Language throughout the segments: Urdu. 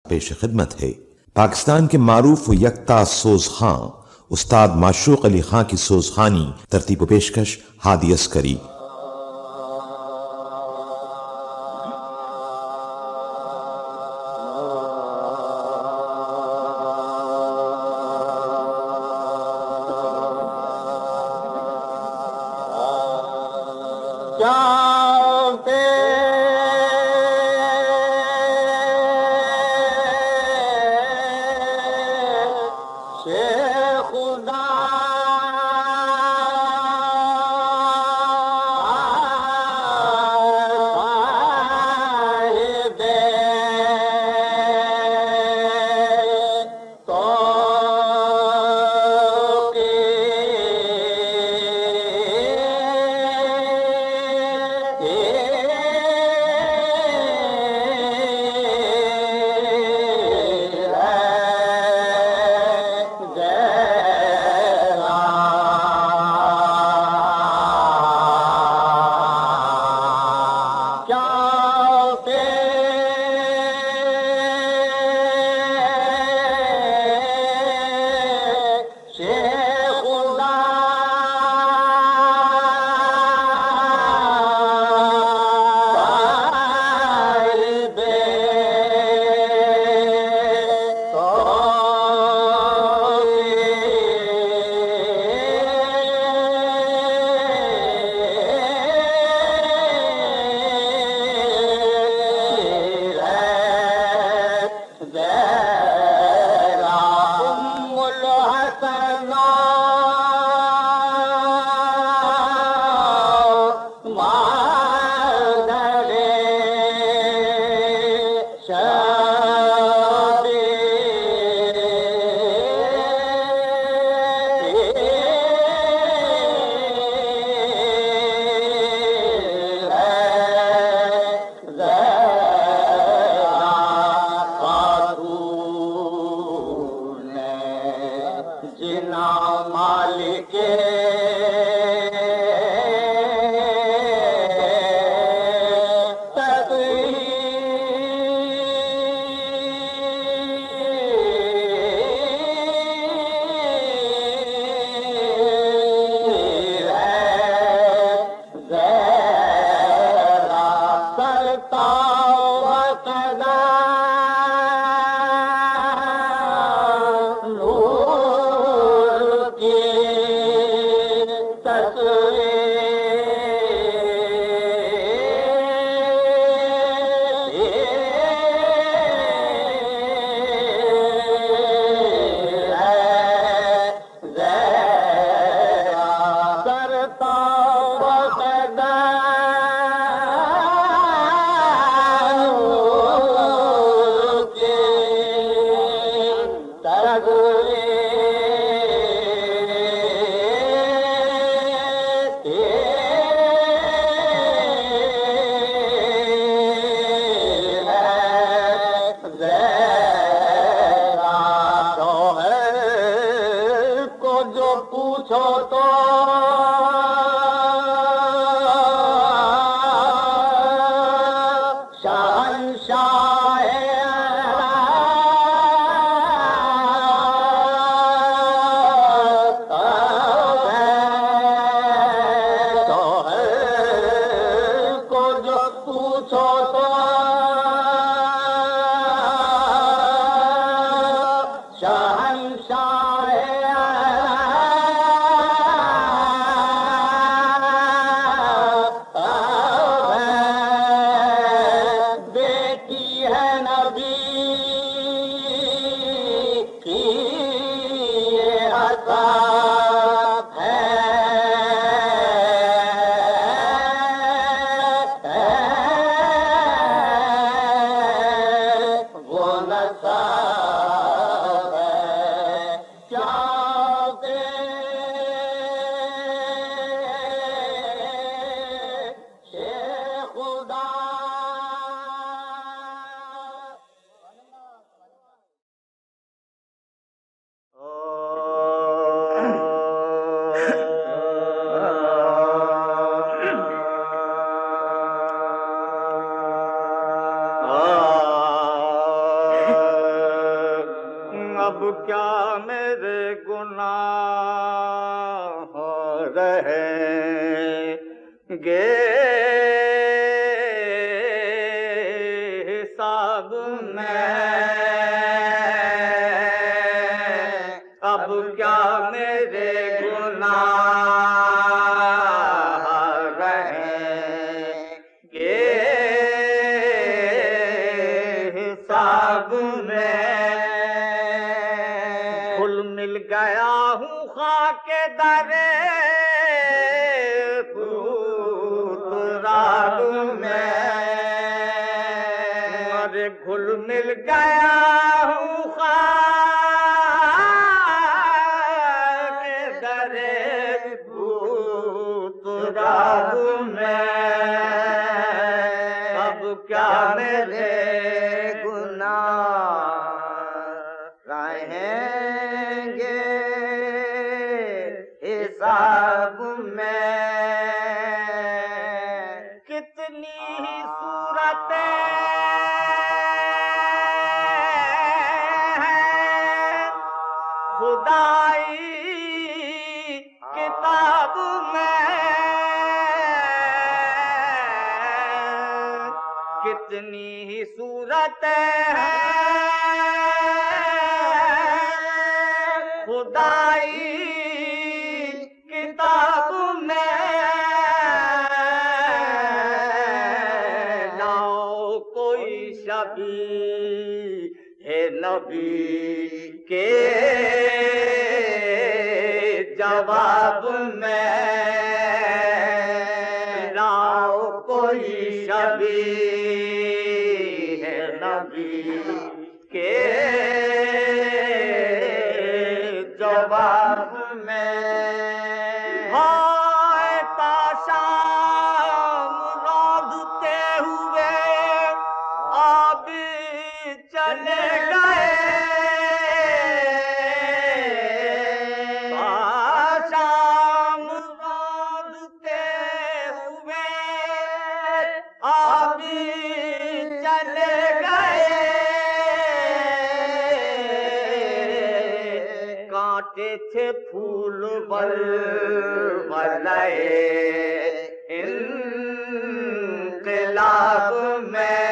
پیش خدمت ہے پاکستان کے معروف و یکتا سوز خاں استاد معشوق علی خاں کی سوزخانی ترتیب و پیشکش ہادی عسکری۔ ہو رہے گے حساب میں، اب کیا میرے گناہ رہیں گے حساب میں، گھل مل گیا ہوں خاک درے رات میں، ارے گھل مل گیا ہوں خاک درے رات میں، اب کیا میرے گناہ رہیں گے حساب میں، کتنی ہی صورتیں ہیں خدائی کتاب میں، کتنی ہی صورتیں ہیں خدائی کتاب میں، لاؤ کوئی شبیہ نبی کے جواب میں، لاؤ کوئی شبیہ نبی کے جواب میں، ہائے تا شام راندتے ہوئے آب چلے گئے، تا شام راندتے ہوئے آب چلے گئے، کانٹے تھے پھول ولولائے انقلاب میں،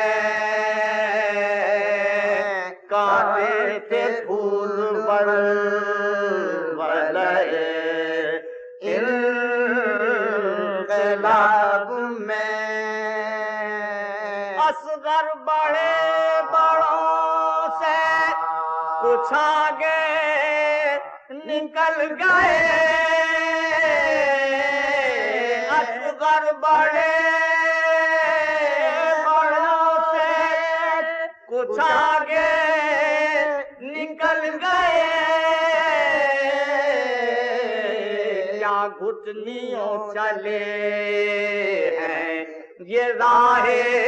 کانٹے تھے پھول ولولائے انقلاب میں، اصغر بڑے بڑوں سے کچھ آگے نکل گئے، اصغر بڑے بڑوں سے کچھ آگے نکل گئے، کیا گھٹنیوں چلے ہیں یہ راہ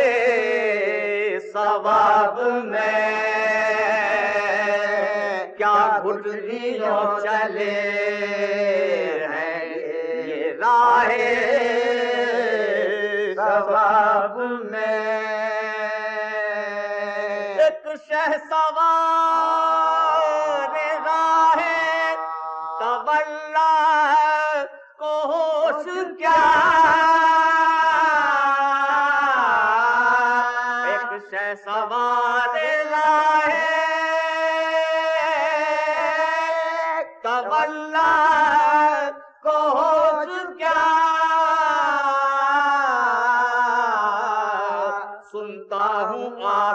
ثواب میں، کیا گھٹنیوں چلے ہیں یہ راہ ثواب میں، ایک شہسوار راہ تولا کو ہوش کیا، ایک شہسوار راہ تولا کو ہوش کیا، سنتا ہوں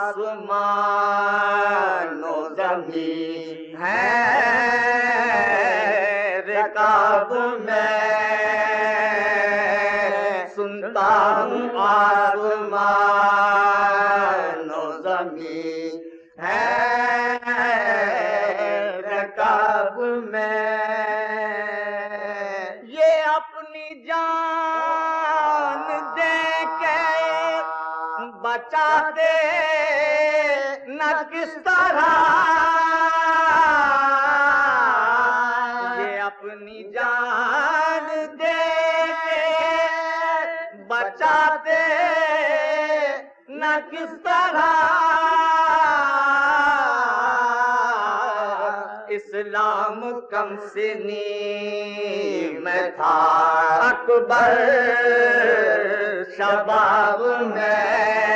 آسمان و زمین ہے رکاب میں، سنتا ہوں آسمان و زمین ہے رکاب میں، یہ اپنی جان دے کے بچاتے نہ کس طرح، یہ اپنی جان دے کے بچاتے نہ کس طرح، اسلام اسلام کم سنی میں تھا اکبر شباب میں،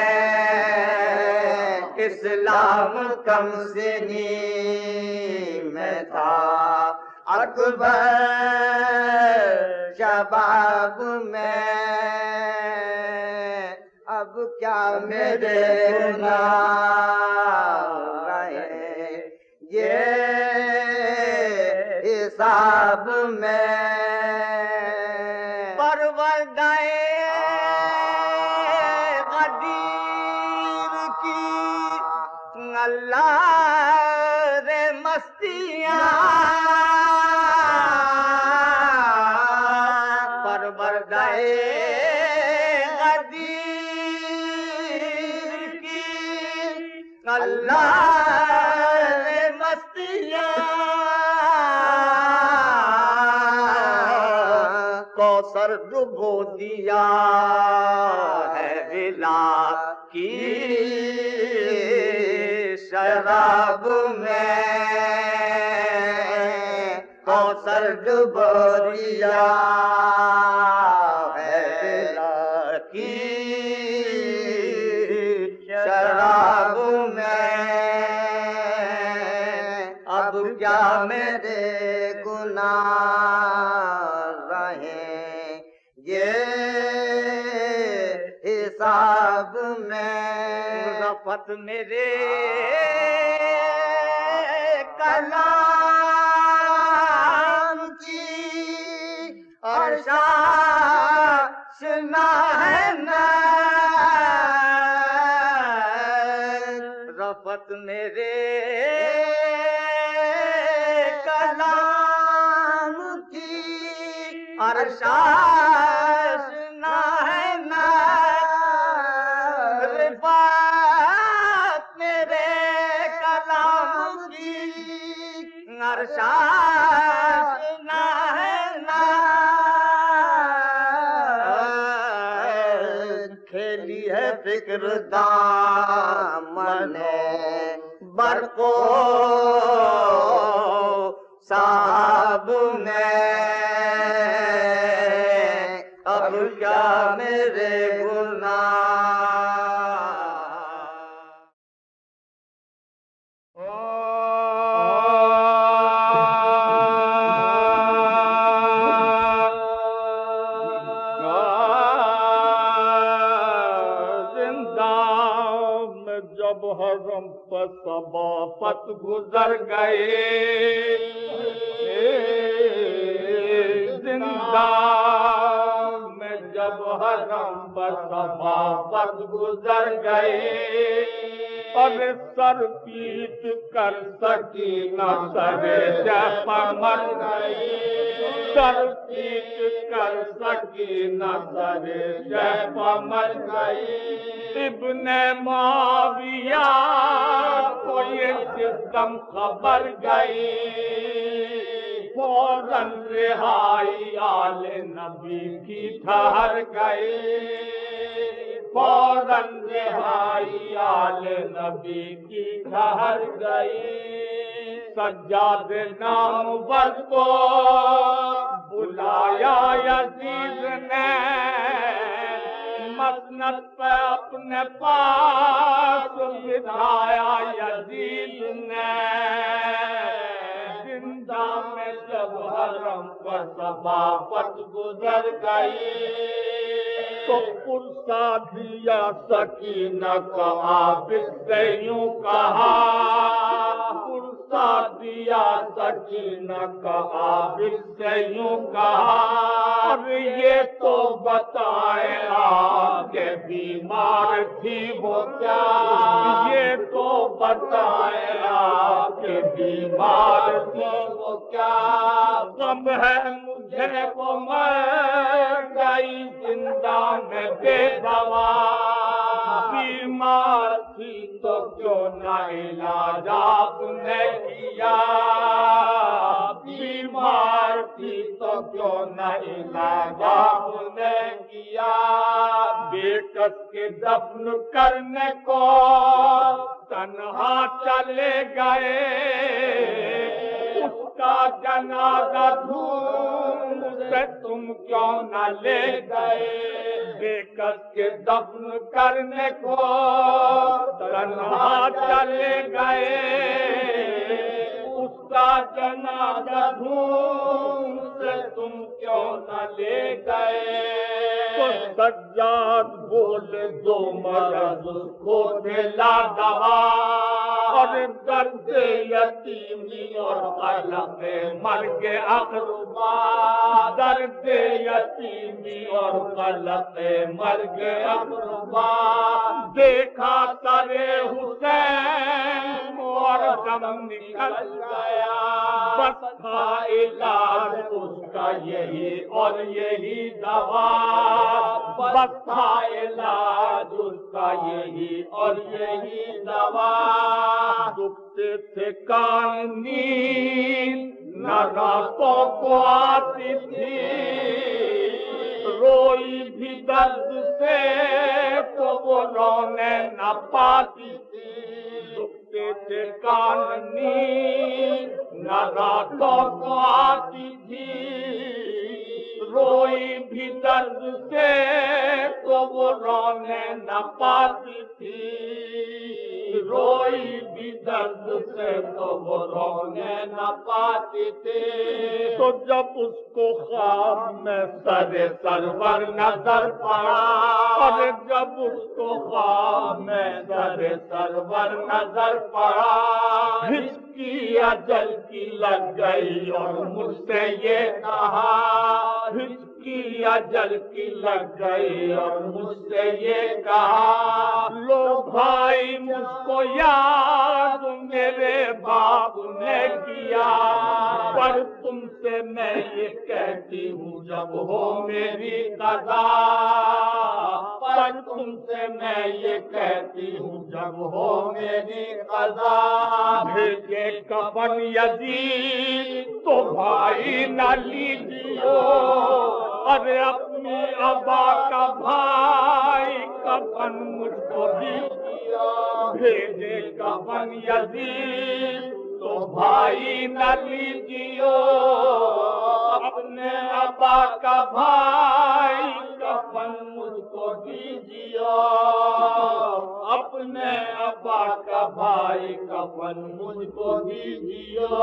اسلام کم سنی میں تھا اکبر شباب میں، اب کیا میرے گناہ رہے یہ حساب میں، پروردہ غدیر کی اللہ رے مستیاں، پروردہ غدیر کی اللہ رے مستیاں، کوثر ڈبو دیا ہے ولا کی شراب میں، کوثر ڈبو دیا ہے ولا کی شراب میں، اب کیا میرے گناہ رہے یہ حساب میں، رفت میرے کلام کی ارشاشنا ہے میں، رفت میرے کلام کی ارشاشنا ہے میں، رفت میرے کلام کی ارشاشنا ہے میں، کھیلی ہے فکر دامن برق و صاحب میں، اب کیا میرے حرم پر صبافت گزر گئے، زندہ میں جب حرم پر صبافت گزر گئے، اور سر پیٹ کر سکینہ سر جہ پر مر گئی، سر پیٹ کر سکینہ سر جہ پر مر گئی، ابن معاویہ کو یہ سسٹم خبر گئی، فوراً رہائی آل نبی کی ٹھہر گئی، فوراً رہائی آل نبی کی ٹھہر گئی، سجاد نامور کو بلایا یزید نے، مسند پہ اپنے پاس بٹھایا یزید نے، زندہ میں جب حرم پر صبافت گزر گئی، تو پرسا دیا سکینہ کا عابد سے یوں کہا، پرسا دیا سکینہ کا عابد سے یوں کہا، اب یہ تو بتائے آپ کے بیمار تھی وہ کیا، یہ تو بتائے آپ کے بیمار تھی وہ کیا، غم ہے مجھے وہ مر گئی زندہ میں بے دوا، بیمار تھی تو کیوں نہ علاج آپ نے کیا، بیمار تھی تو کیوں نہ علاج آپ نے کیا، بیٹس کے دفن کرنے کو تنہا چلے گئے، اس کا کا جنازہ دھوم سے تم کیوں نہ لے گئے بے کس کے دفن کرنے کو تنہا چلے گئے اس کا جنازہ دھوم سے تم کیوں نہ لے گئے تو سجاد بولے دو مرض کو دلا دوا اور درد یتیمی اور قلق مرگ اقربا درد یتیمی اور قلق مرگ اقربا دیکھا کرے حسین اور دم نکل گیا بس تھا علاج اس کا یہی اور یہی دوا بس تھا علاج اس کا یہی اور یہی دوا دکھتے تھے کان نیند نہ راتوں کو آتی تھی روئی بھی درد سے تو وہ رونے نہ پاتی تھی دکھتے تھے کان نیند نہ راتوں کو آتی تھی روئی بھی درد سے تو وہ رونے نہ پاتی تھی روئی بھی درد سے تو وہ رونے نہ پاتی تھی تو جب اس کو خواب میں سرور نظر پڑا اور جب اس کو خواب میں سرور نظر پڑا اس کی اجل کی لگ گئی اور مجھ سے یہ کہا اس کی اجل کی لگ گئی اور مجھ سے یہ کہا لو بھائی مجھ کو یاد میرے باپ نے کیا پر تم سے میں یہ کہتی ہوں جب ہو میری قضا پر تم سے میں یہ کہتی ہوں جب ہو میری قضا بھیجے کفن یزید تو بھائی نہ لیجیو ارے اپنی ابا کا بھائی کفن مجھ کو دیجیو بھیجے کفن یزید تو بھائی نہ لیجیو اپنے ابا کا بھائی کفن مجھ کو دیجیو اپنے ابا کا بھائی کفن مجھ کو دیجیو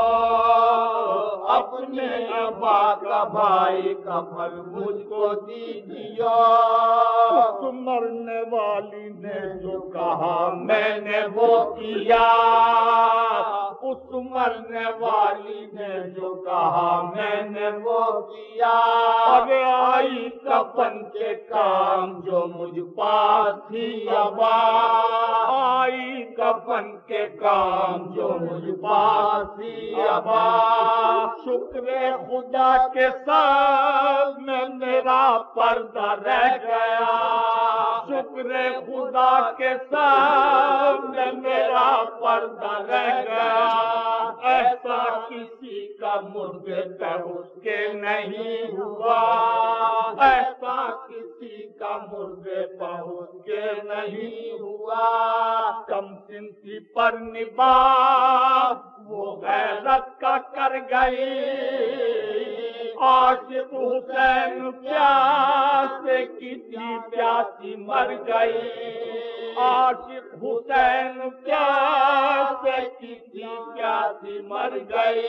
اپنے ابا کا بھائی کفن مجھ کو دیجیو اس مرنے والی نے جو کہا میں نے وہ کیا اس مرنے والی نے جو کہا میں نے وہ کیا اب آئی کفن کے کام جو مجھ پاس تھی ابا آئی کفن کے کام جو مجھ پاس تھی ابا شکر خدا کے ساتھ میں میرا پردہ رہ گیا شکر خدا کے ساتھ میں میرا پردہ رہ گیا ایسا کسی کا مردے پہ اس کے نہیں ہوا ایسا کسی کا مردے پہ اس کے نہیں ہوا کم سنتی پر نباہ وہ غیرت کا کر گئی عاشق حسین پیاسے کی تھی پیاسی مر گئی عاشق حسین پیاسے کی تھی پیاسی مر گئی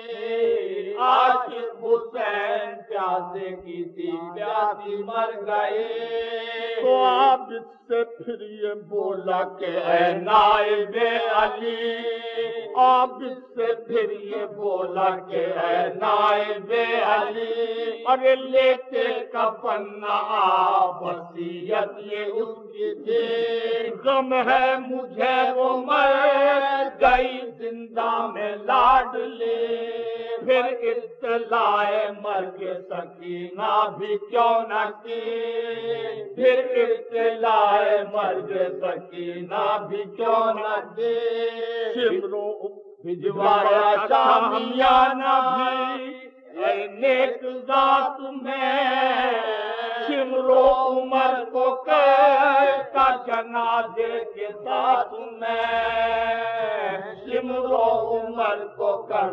عاشق حسین پیاسے کی تھی پیاسی مر گئی تو آپ اس سے پھر یہ بولا کہ اے نائب علی آپ اس سے پھر یہ بولا کہ اے نائب علی ارے لیتے کفن نہ وصیت یہ اس کی تھی غم ہے مجھے وہ مر گئی زندہ میں لاڈلی پھر اطلاع مرگ سکینہ بھی کیوں نہ کی پھر اطلاع مرگ سکینہ بھی کیوں نہ کی شمرو بھجوایا شامیانہ بھی اے نیک ذات میں شمرو عمر کو کرتا جنازے کے ساتھ میں شمرو عمر کو کرتا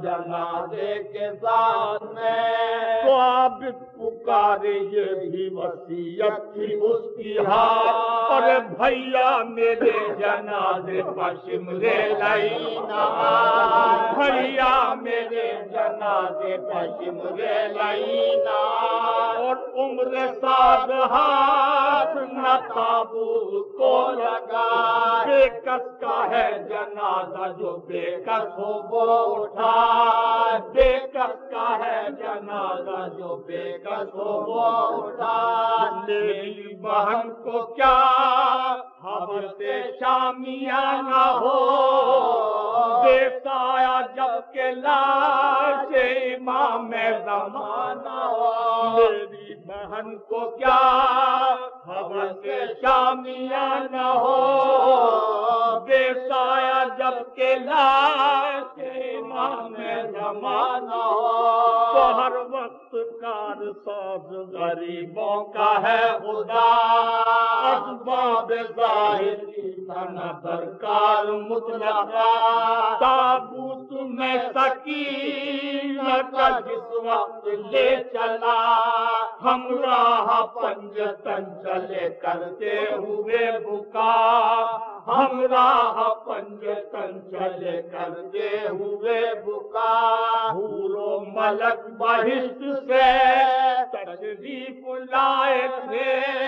جنازے کے ساتھ میں، تو عابد پکارے یہ بھی وصیت تھی اس کی ہاتھ، اور بھیا میرے جنازے پر شملے لینا، بھیا میرے جنازے پر شملے لینا، اور عمر ساز ہاتھ نہ تابوت کو لگا، بے کس کا ہے جنازہ جو بے کس ہو وہ اٹھا، بے کس کا ہے جنازہ جو بے کس ہو وہ اٹھا، میری بہن کو کیا حوث شامیانہ ہو، بے سایہ جب کہ لاش امام زمانہ ہو، میری بہن کو کیا حوث شامیانہ ہو، بے سایہ جب کہ لاش امام زمانہ ہو، تو ہر وقت کار ساز غریبوں کا ہے خدا، اسباب ظاہری نہ درکار مطلقہ، تابوت میں سکینہ کا جس وقت لے چلا، ہمراہ پنجتن چلے کرتے ہوئے بکا، ہمراہ پنجتن چلے کرتے ہوئے بکا، حور و ملک بہشت سے تشریف لائے تھے،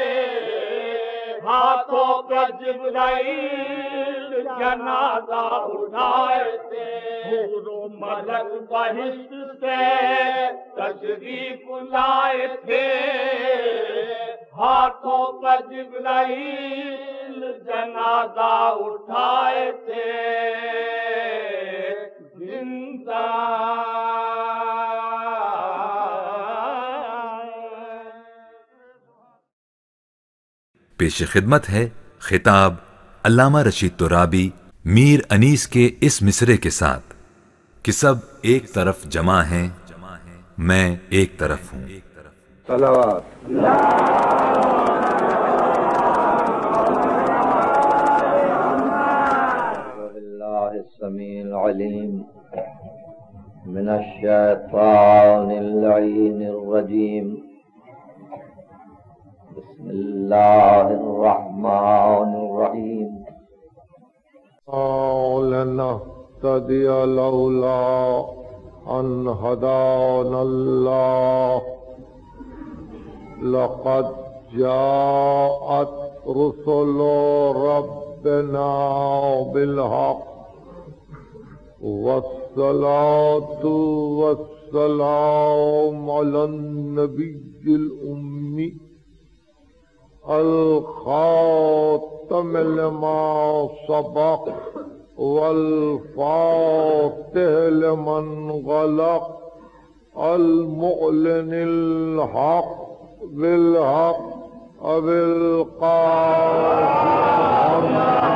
ہاتھوں پر جبرائیل جنازہ اٹھائے تھے، حور و ملک بہشت سے تشریف لائے تھے، ہاتھوں پر جبرائیل جنازہ اٹھائے تھے، زندہ پیش خدمت ہے خطاب علامہ رشید ترابی میر انیس کے اس مصرے کے ساتھ کہ سب ایک طرف جمع ہیں، میں ایک طرف ہوں۔ صلوات باللہ السمیع العلیم من الشیطان اللعین الرجیم، بسم اللہ الرحمن الرحیم، لنهتدی لولا ان هدانا اللہ، لقد جاءت رسل ربنا بالحق، والصلاة والسلام على النبي الأمي الخاتم لما سبق، والفاتح لمن غلق، المعلن الحق بالحق، بالقائل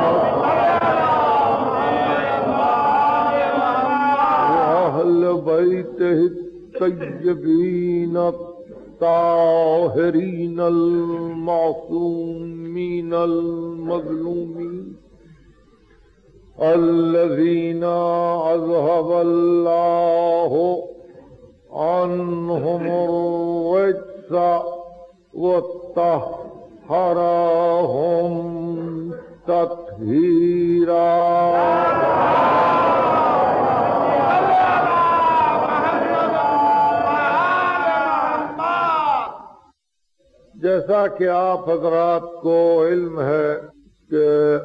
وأهل بيته الطيبين الطاهرين المعصومين المظلومين، الذين أذهب الله عنهم الرجس وطهرهم تطهيرا۔ جیسا کہ آپ حضرات کو علم ہے کہ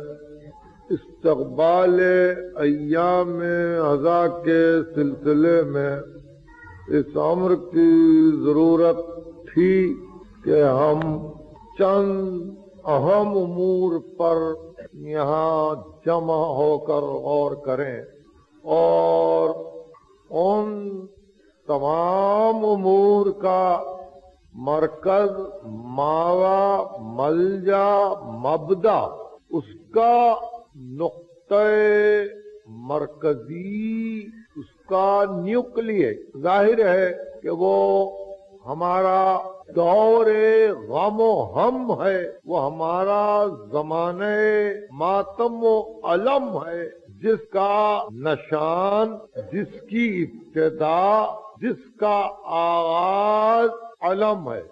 استقبال ایام عزا کے سلسلے میں اس امر کی ضرورت تھی کہ ہم چند اہم امور پر یہاں جمع ہو کر غور کریں، اور ان تمام امور کا مرکز، ماوا، ملجا، مبدا، اس کا نقطہ مرکزی، اس کا نیوکلیس ظاہر ہے کہ وہ ہمارا دور غم و ہم ہے، وہ ہمارا زمانہ ماتم و علم ہے، جس کا نشان، جس کی ابتدا، جس کا آغاز علم ہے،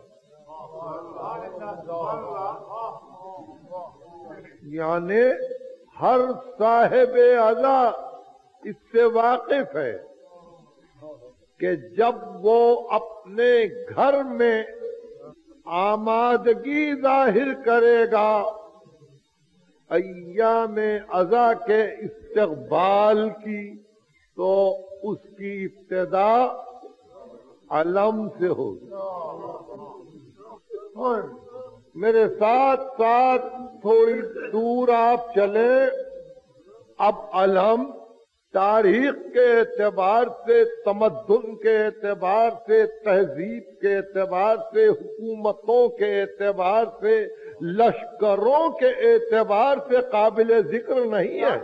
یعنی ہر صاحب عزا اس سے واقف ہے کہ جب وہ اپنے گھر میں آمادگی ظاہر کرے گا ایام عزا کے استقبال کی، تو اس کی ابتدا علم سے ہوگی۔ میرے ساتھ ساتھ تھوڑی دور آپ چلیں، اب علم تاریخ کے اعتبار سے، تمدن کے اعتبار سے، تہذیب کے اعتبار سے، حکومتوں کے اعتبار سے، لشکروں کے اعتبار سے قابل ذکر نہیں ہے۔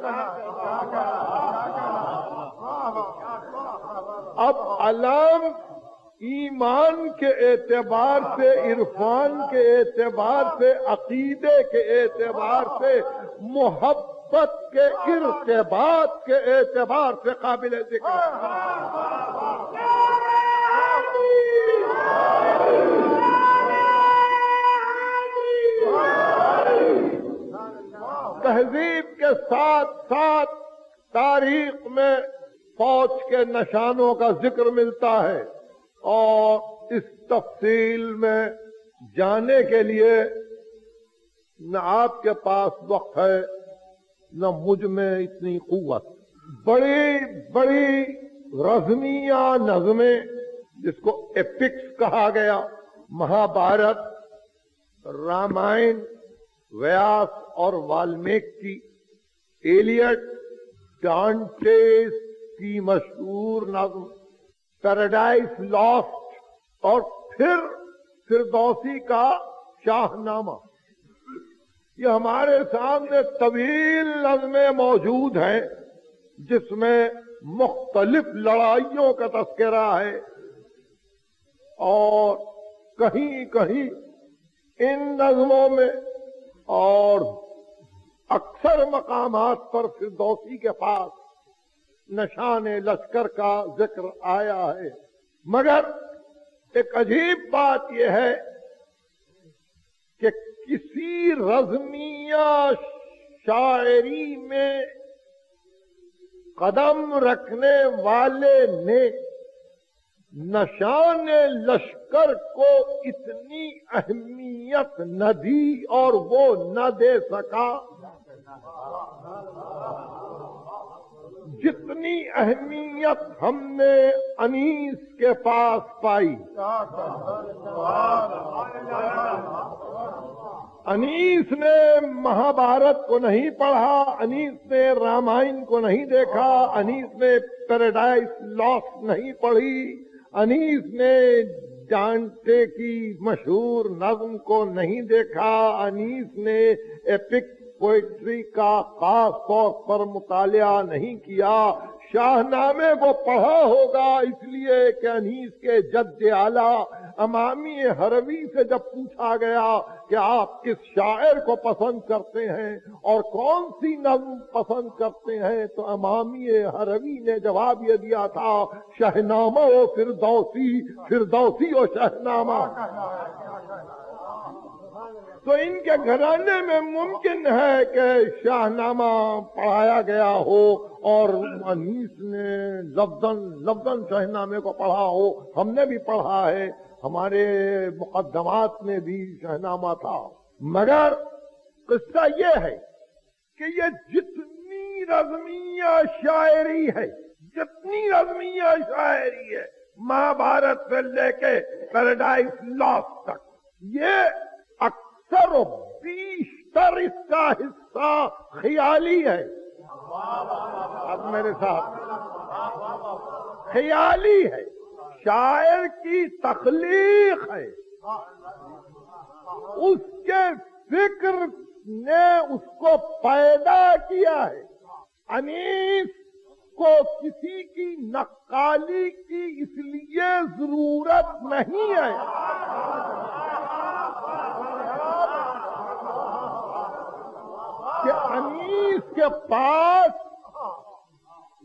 اب علم ایمان کے اعتبار سے، عرفان کے اعتبار سے، عقیدے کے اعتبار سے، محبت کے ارتباط کے اعتبار سے قابل ذکر ہے۔ تہذیب کے ساتھ ساتھ تاریخ میں فوج کے نشانوں کا ذکر ملتا ہے، اور اس تفصیل میں جانے کے لیے نہ آپ کے پاس وقت ہے نہ مجھ میں اتنی قوت۔ بڑی بڑی رزمیہ نظمیں جس کو ایپکس کہا گیا، مہابھارت، رامائن، ویاس اور والمیکی، ایلیٹ، ڈانٹے کی مشہور نظم پیراڈائز لاسٹ، اور پھر فردوسی کا شاہ نامہ، یہ ہمارے سامنے طویل نظمیں موجود ہیں جس میں مختلف لڑائیوں کا تذکرہ ہے، اور کہیں کہیں ان نظموں میں اور اکثر مقامات پر فردوسی کے پاس نشان لشکر کا ذکر آیا ہے۔ مگر ایک عجیب بات یہ ہے کہ کسی رزمیہ شاعری میں قدم رکھنے والے نے نشان لشکر کو اتنی اہمیت نہ دی اور وہ نہ دے سکا جتنی اہمیت ہم نے انیس کے پاس پائی۔ انیس نے مہابھارت کو نہیں پڑھا، انیس نے رامائن کو نہیں دیکھا، انیس نے پیراڈائز لاسٹ نہیں پڑھی، انیس نے ڈانٹے کی مشہور نظم کو نہیں دیکھا، انیس نے ایپک پوئٹری کا خاص طور پر مطالعہ نہیں کیا۔ شاہ نامے کو پڑھا ہوگا اس لیے کہ انیس کے جد اعلیٰ امامی ہروی سے جب پوچھا گیا کہ آپ کس شاعر کو پسند کرتے ہیں اور کون سی نظم پسند کرتے ہیں، تو امامی ہروی نے جواب یہ دیا تھا، شاہنامہ و فردوسی، فردوسی و شاہنامہ۔ تو ان کے گھرانے میں ممکن ہے کہ شاہ نامہ پڑھایا گیا ہو اور انیس نے لفظاً شاہ نامے کو پڑھا ہو۔ ہم نے بھی پڑھا ہے، ہمارے مقدمات میں بھی شاہ نامہ تھا۔ مگر قصہ یہ ہے کہ یہ جتنی رزمیہ شاعری ہے، مہابھارت سے لے کے پیراڈائز لاسٹ تک، یہ اکثر و بیشتر اس کا حصہ خیالی ہے۔ اب میرے ساتھ خیالی ہے، شاعر کی تخلیق ہے، اس کے فکر نے اس کو پیدا کیا ہے۔ انیس کو کسی کی نقالی کی اس لیے ضرورت نہیں ہے کہ انیس کے پاس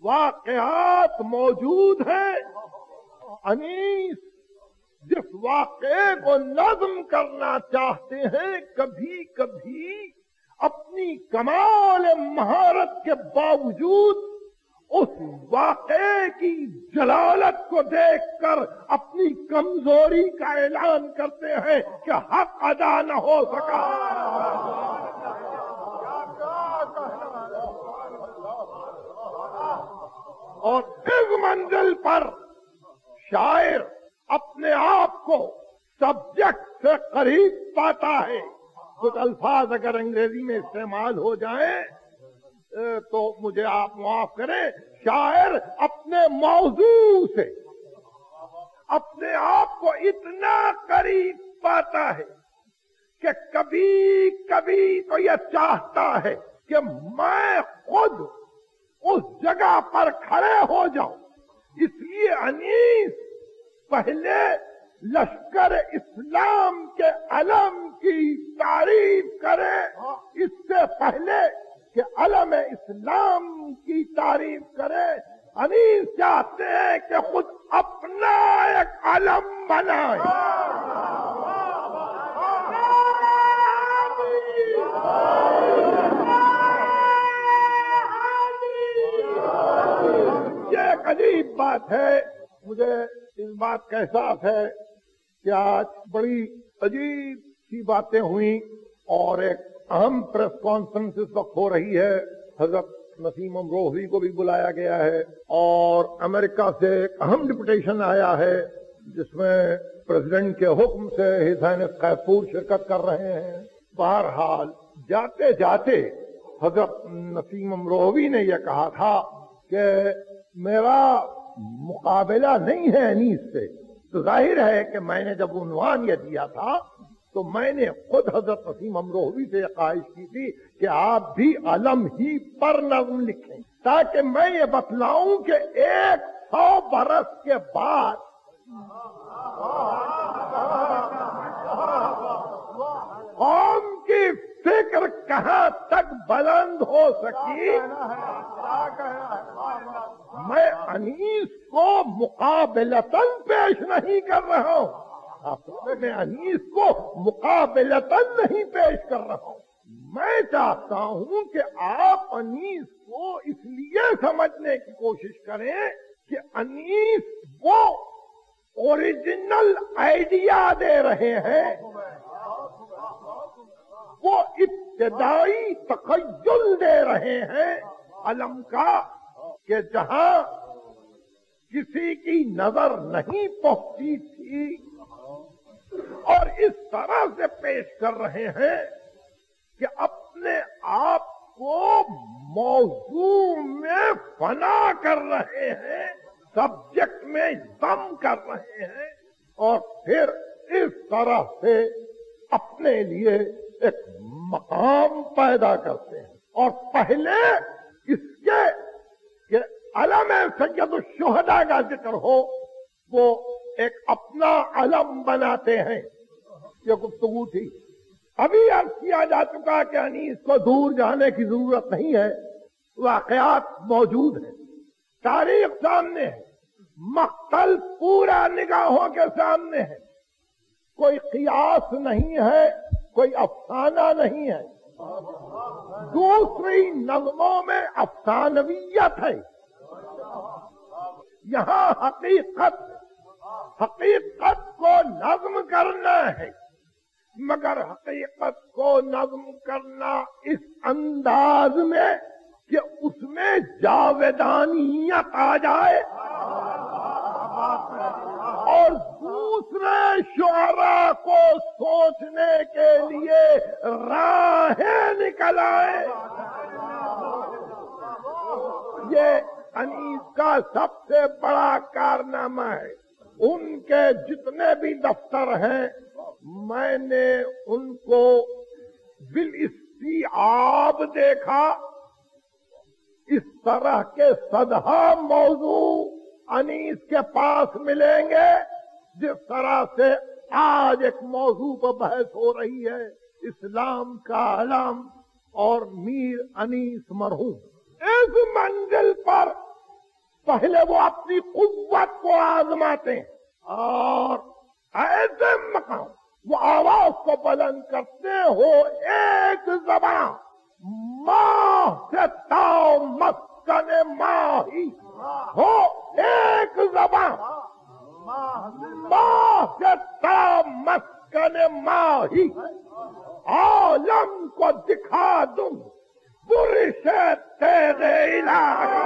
واقعات موجود ہیں. انیس جس واقعے کو نظم کرنا چاہتے ہیں کبھی کبھی اپنی کمال مہارت کے باوجود اس واقعے کی جلالت کو دیکھ کر اپنی کمزوری کا اعلان کرتے ہیں کہ حق ادا نہ ہو سکا. اور اس منزل پر شاعر اپنے آپ کو سبجیکٹ سے قریب پاتا ہے. کچھ الفاظ اگر انگریزی میں استعمال ہو جائیں تو مجھے آپ معاف کریں. شاعر اپنے موضوع سے اپنے آپ کو اتنا قریب پاتا ہے کہ کبھی کبھی تو یہ چاہتا ہے کہ میں خود اس جگہ پر کھڑے ہو جاؤں. اس لیے انیس پہلے لشکر اسلام کے علم کی تعریف کرے اس سے پہلے کہ علم اسلام کی تعریف کرے. انیس چاہتے ہیں کہ خود اپنا ایک علم بنائے. یہ ایک عجیب بات ہے. مجھے اس بات کا احساس ہے کہ آج بڑی عجیب سی باتیں ہوئیں اور ایک اہم پریس کانفرنس اس وقت ہو رہی ہے. حضرت نسیم امروہوی کو بھی بلایا گیا ہے اور امریکہ سے ایک اہم ڈپوٹیشن آیا ہے جس میں پریزیڈنٹ کے حکم سے ہز ہائنس قیصور شرکت کر رہے ہیں. بہرحال جاتے جاتے حضرت نسیم امروہوی نے یہ کہا تھا کہ میرا مقابلہ نہیں ہے انیس سے. تو ظاہر ہے کہ میں نے جب عنوان یہ دیا تھا تو میں نے خود حضرت نسیم امروہوی سے یہ خواہش کی تھی کہ آپ بھی علم ہی پر نظم لکھیں تاکہ میں یہ بتلاؤں کہ 100 برس کے بعد قوم کی فکر کہاں تک بلند ہو سکی. میں انیس کو مقابلتاً پیش نہیں کر رہا ہوں. میں انیس کو مقابلتاً نہیں پیش کر رہا ہوں. میں چاہتا ہوں کہ آپ انیس کو اس لیے سمجھنے کی کوشش کریں کہ انیس وہ اوریجنل آئیڈیا دے رہے ہیں, وہ ابتدائی تخیل دے رہے ہیں علم کا کہ جہاں کسی کی نظر نہیں پہنچی تھی, اور اس طرح سے پیش کر رہے ہیں کہ اپنے آپ کو موضوع میں فنا کر رہے ہیں, سبجیکٹ میں دم کر رہے ہیں, اور پھر اس طرح سے اپنے لیے ایک مقام پیدا کرتے ہیں. اور پہلے اس کے کہ علم سید الشہداء کا ذکر ہو وہ ایک اپنا علم بناتے ہیں. یہ گفتگو تھی. ابھی عرض کیا جا چکا کہ انیس کو دور جانے کی ضرورت نہیں ہے, واقعات موجود ہیں, تاریخ سامنے ہے, مقتل پورا نگاہوں کے سامنے ہے, کوئی قیاس نہیں ہے, کوئی افسانہ نہیں ہے. دوسری نظموں میں افسانویت ہے, یہاں حقیقت کو نظم کرنا ہے, مگر حقیقت کو نظم کرنا اس انداز میں کہ اس میں جاویدانیت آ جائے اور دوسرے شعراء کو سوچنے کے لیے راہیں نکل آئے. یہ انیس کا سب سے بڑا کارنامہ ہے. ان کے جتنے بھی دفتر ہیں میں نے ان کو بالاستیعاب دیکھا. اس طرح کے صدہا موضوع انیس کے پاس ملیں گے جس طرح سے آج ایک موضوع پر بحث ہو رہی ہے, اسلام کا علم اور میر انیس مرحوم. اس منزل پر پہلے وہ اپنی قوت کو آزماتے ہیں اور ایسے مقام وہ آواز کو بلند کرتے ہو ایک زبان ماہ سے تا مسکن ماہی ہو ایک زبان ماہ سے تا مسکن ماہی عالم کو دکھا دوں برش تیغ الہی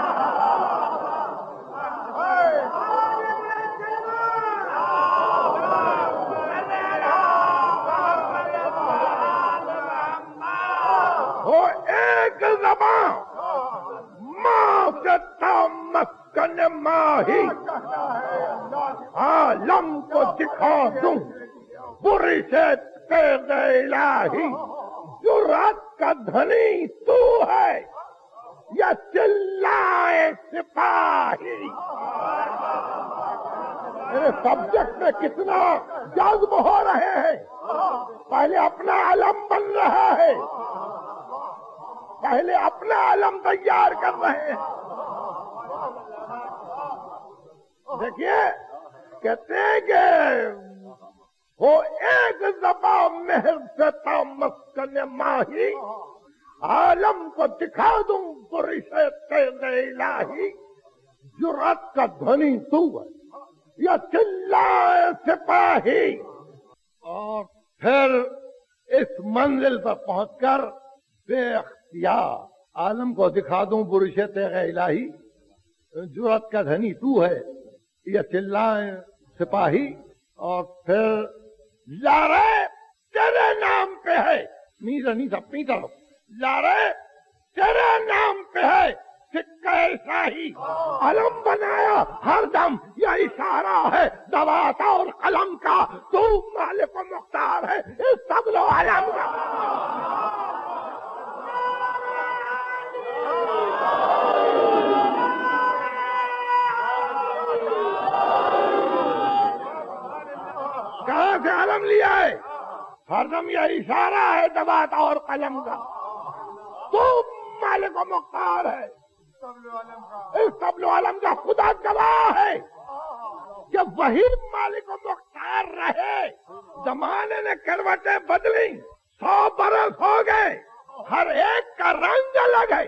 ہو ایک زبان ماں سے تا مسکن ماہی عالم کو دکھا دوں برش تیغ الہی جرأت کا دھنی تو ہے یا چلائے سپاہی میرے سبجیکٹ میں کتنا جذب ہو رہے ہیں پہلے اپنا علم بن رہا ہے پہلے اپنا علم تیار کر رہے ہیں دیکھیے کہتے ہیں کہ وہ ایک زبان مہر سے تا مسکن ماہی عالم کو دکھا دوں برش تیغ الہی جرأت کا دھنی تو ہے یا چلائے سپاہی اور پھر اس منزل پر پہنچ کر بے اختیار عالم کو دکھا دوں برش تیغ الہی جرأت کا دھنی تو ہے یا چلائے سپاہی اور پھر لارے تیرے نام پہ ہے نہیں اپنی طرف لارے تیرے نام پہ ہے سکہ شاہی علم بنایا ہر دم یہ اشارہ ہے دوات اور قلم کا تو مالک و مختار ہے اس سب لو علم کا کہاں سے علم لیا ہے ہر دم یہ اشارہ ہے دوات اور قلم کا تو مالک و مختار ہے اس طبل و علم کا خدا گواہ ہے کہ وہی مالک و مختار رہے زمانے نے کروٹیں بدلی 100 برس ہو گئے ہر ایک کا رنگ الگ ہے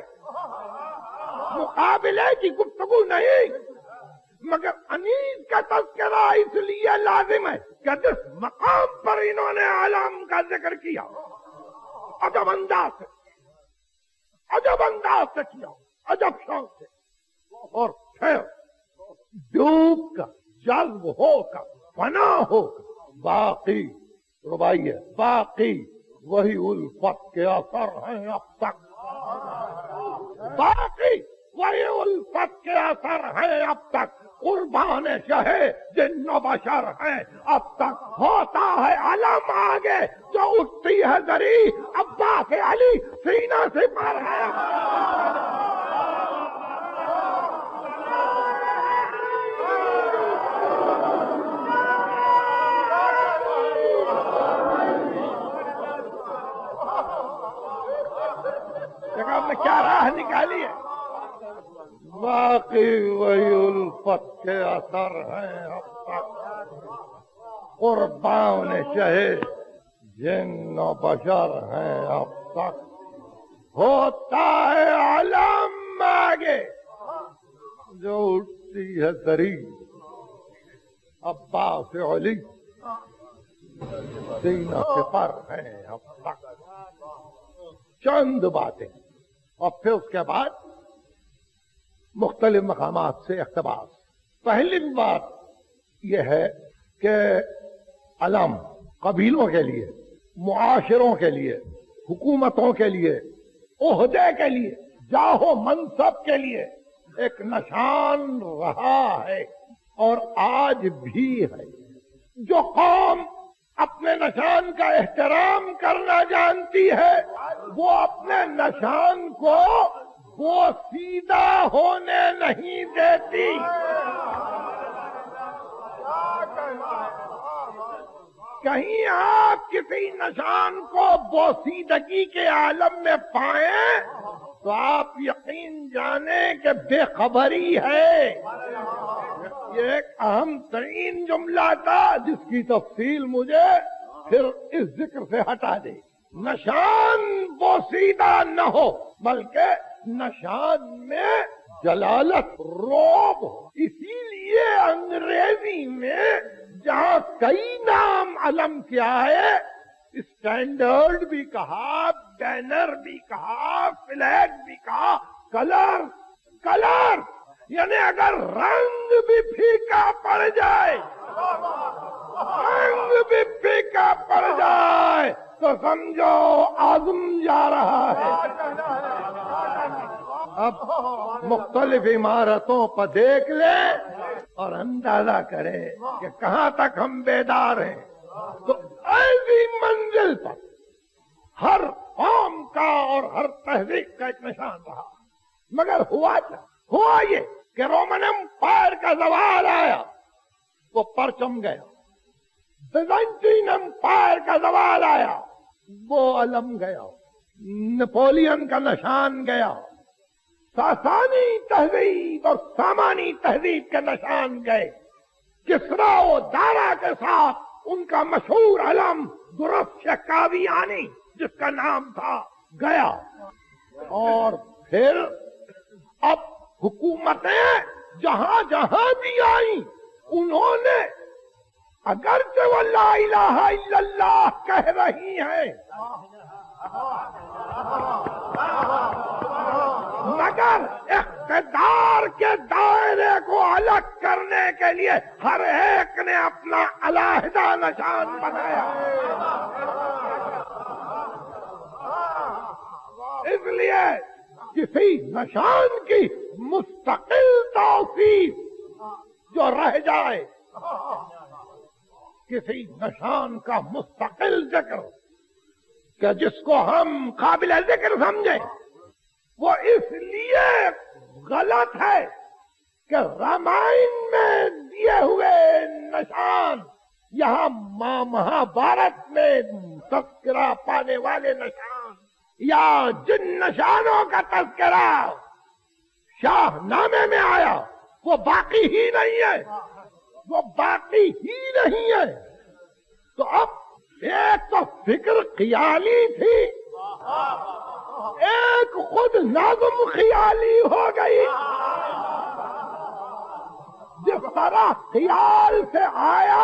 مقابلے کی گفتگو نہیں مگر انیس کا تذکرہ اس لیے لازم ہے کہ جس مقام پر انہوں نے علم کا ذکر کیا عجب انداز سے کیا عجب شوق سے اور پھر ڈوب کا جذب ہو کر فنا ہو کر باقی ربائی ہے باقی وہی الفت کے اثر ہیں اب تک باقی وہی الفت کے اثر ہیں اب تک قربان شہ جن و بشر ہیں اب تک ہوتا ہے علم آگے جو اٹھتی ہے زری عباس علی سینہ سے پر ہے دیکھا کیا راہ نکالی ہے باقی وہی الفت کے اثر ہیں اب تک قربان شہ جن و بشر ہیں اب تک ہوتا ہے علم آگے جو اٹھتی ہے دری عباس علی سینہ سے پر ہیں اب تک چند باتیں اور پھر اس کے بعد مختلف مقامات سے اقتباس پہلی بات یہ ہے کہ علم قبیلوں کے لیے معاشروں کے لیے حکومتوں کے لیے عہدے کے لیے جاہو منصب کے لیے ایک نشان رہا ہے اور آج بھی ہے جو قوم اپنے نشان کا احترام کرنا جانتی ہے وہ اپنے نشان کو وہ سیدھا ہونے نہیں دیتی کہیں آپ کسی نشان کو بوسیدگی کے عالم میں پائیں تو آپ یقین جانیں کہ بے خبری ہے. یہ ایک اہم ترین جملہ تھا جس کی تفصیل مجھے پھر اس ذکر سے ہٹا دے. نشان بوسیدہ نہ ہو بلکہ نشان میں جلالت روب ہو. اسی لیے انگریزی میں جہاں کئی نام علم کیا ہے، اسٹینڈرڈ بھی کہا، بینر بھی کہا، فلیگ بھی کہا، کلر یعنی اگر رنگ بھی پھیکا پڑ جائے، تو سمجھو آزم جا رہا ہے. اب مختلف عمارتوں پر دیکھ لے اور اندازہ کرے کہ کہاں تک ہم بیدار ہیں. تو ایسی منزل پر ہر قوم کا اور ہر تہذیب کا ایک نشان رہا. مگر ہوا یہ کہ رومن امپائر کا زوال آیا، وہ پرچم گیا. بیزنٹین امپائر کا زوال آیا، وہ علم گیا. نپولین کا نشان گیا. ساسانی تہذیب اور سامانی تہذیب کے نشان گئے. کسرا و دارا کے ساتھ ان کا مشہور علم درفش کاویانی جس کا نام تھا گیا. اور پھر اب حکومتیں جہاں جہاں بھی آئیں، انہوں نے اگرچہ وہ لا الہ الا اللہ کہہ رہی ہیں، مگر اقتدار کے دائرے کو الگ کرنے کے لیے ہر ایک نے اپنا علیحدہ نشان بنایا. اس لیے کسی نشان کی مستقل توصیف جو رہ جائے، کسی نشان کا مستقل ذکر کہ جس کو ہم قابل ذکر سمجھیں، وہ اس لیے غلط ہے کہ رامائن میں دیے ہوئے نشان یہاں مہابھارت میں تذکرہ پانے والے نشان یا جن نشانوں کا تذکرہ شاہ نامے میں آیا وہ باقی ہی نہیں ہے. تو اب ایک تو فکر خیالی تھی، ایک خود نظم خیالی ہو گئی. جس طرح خیال سے آیا،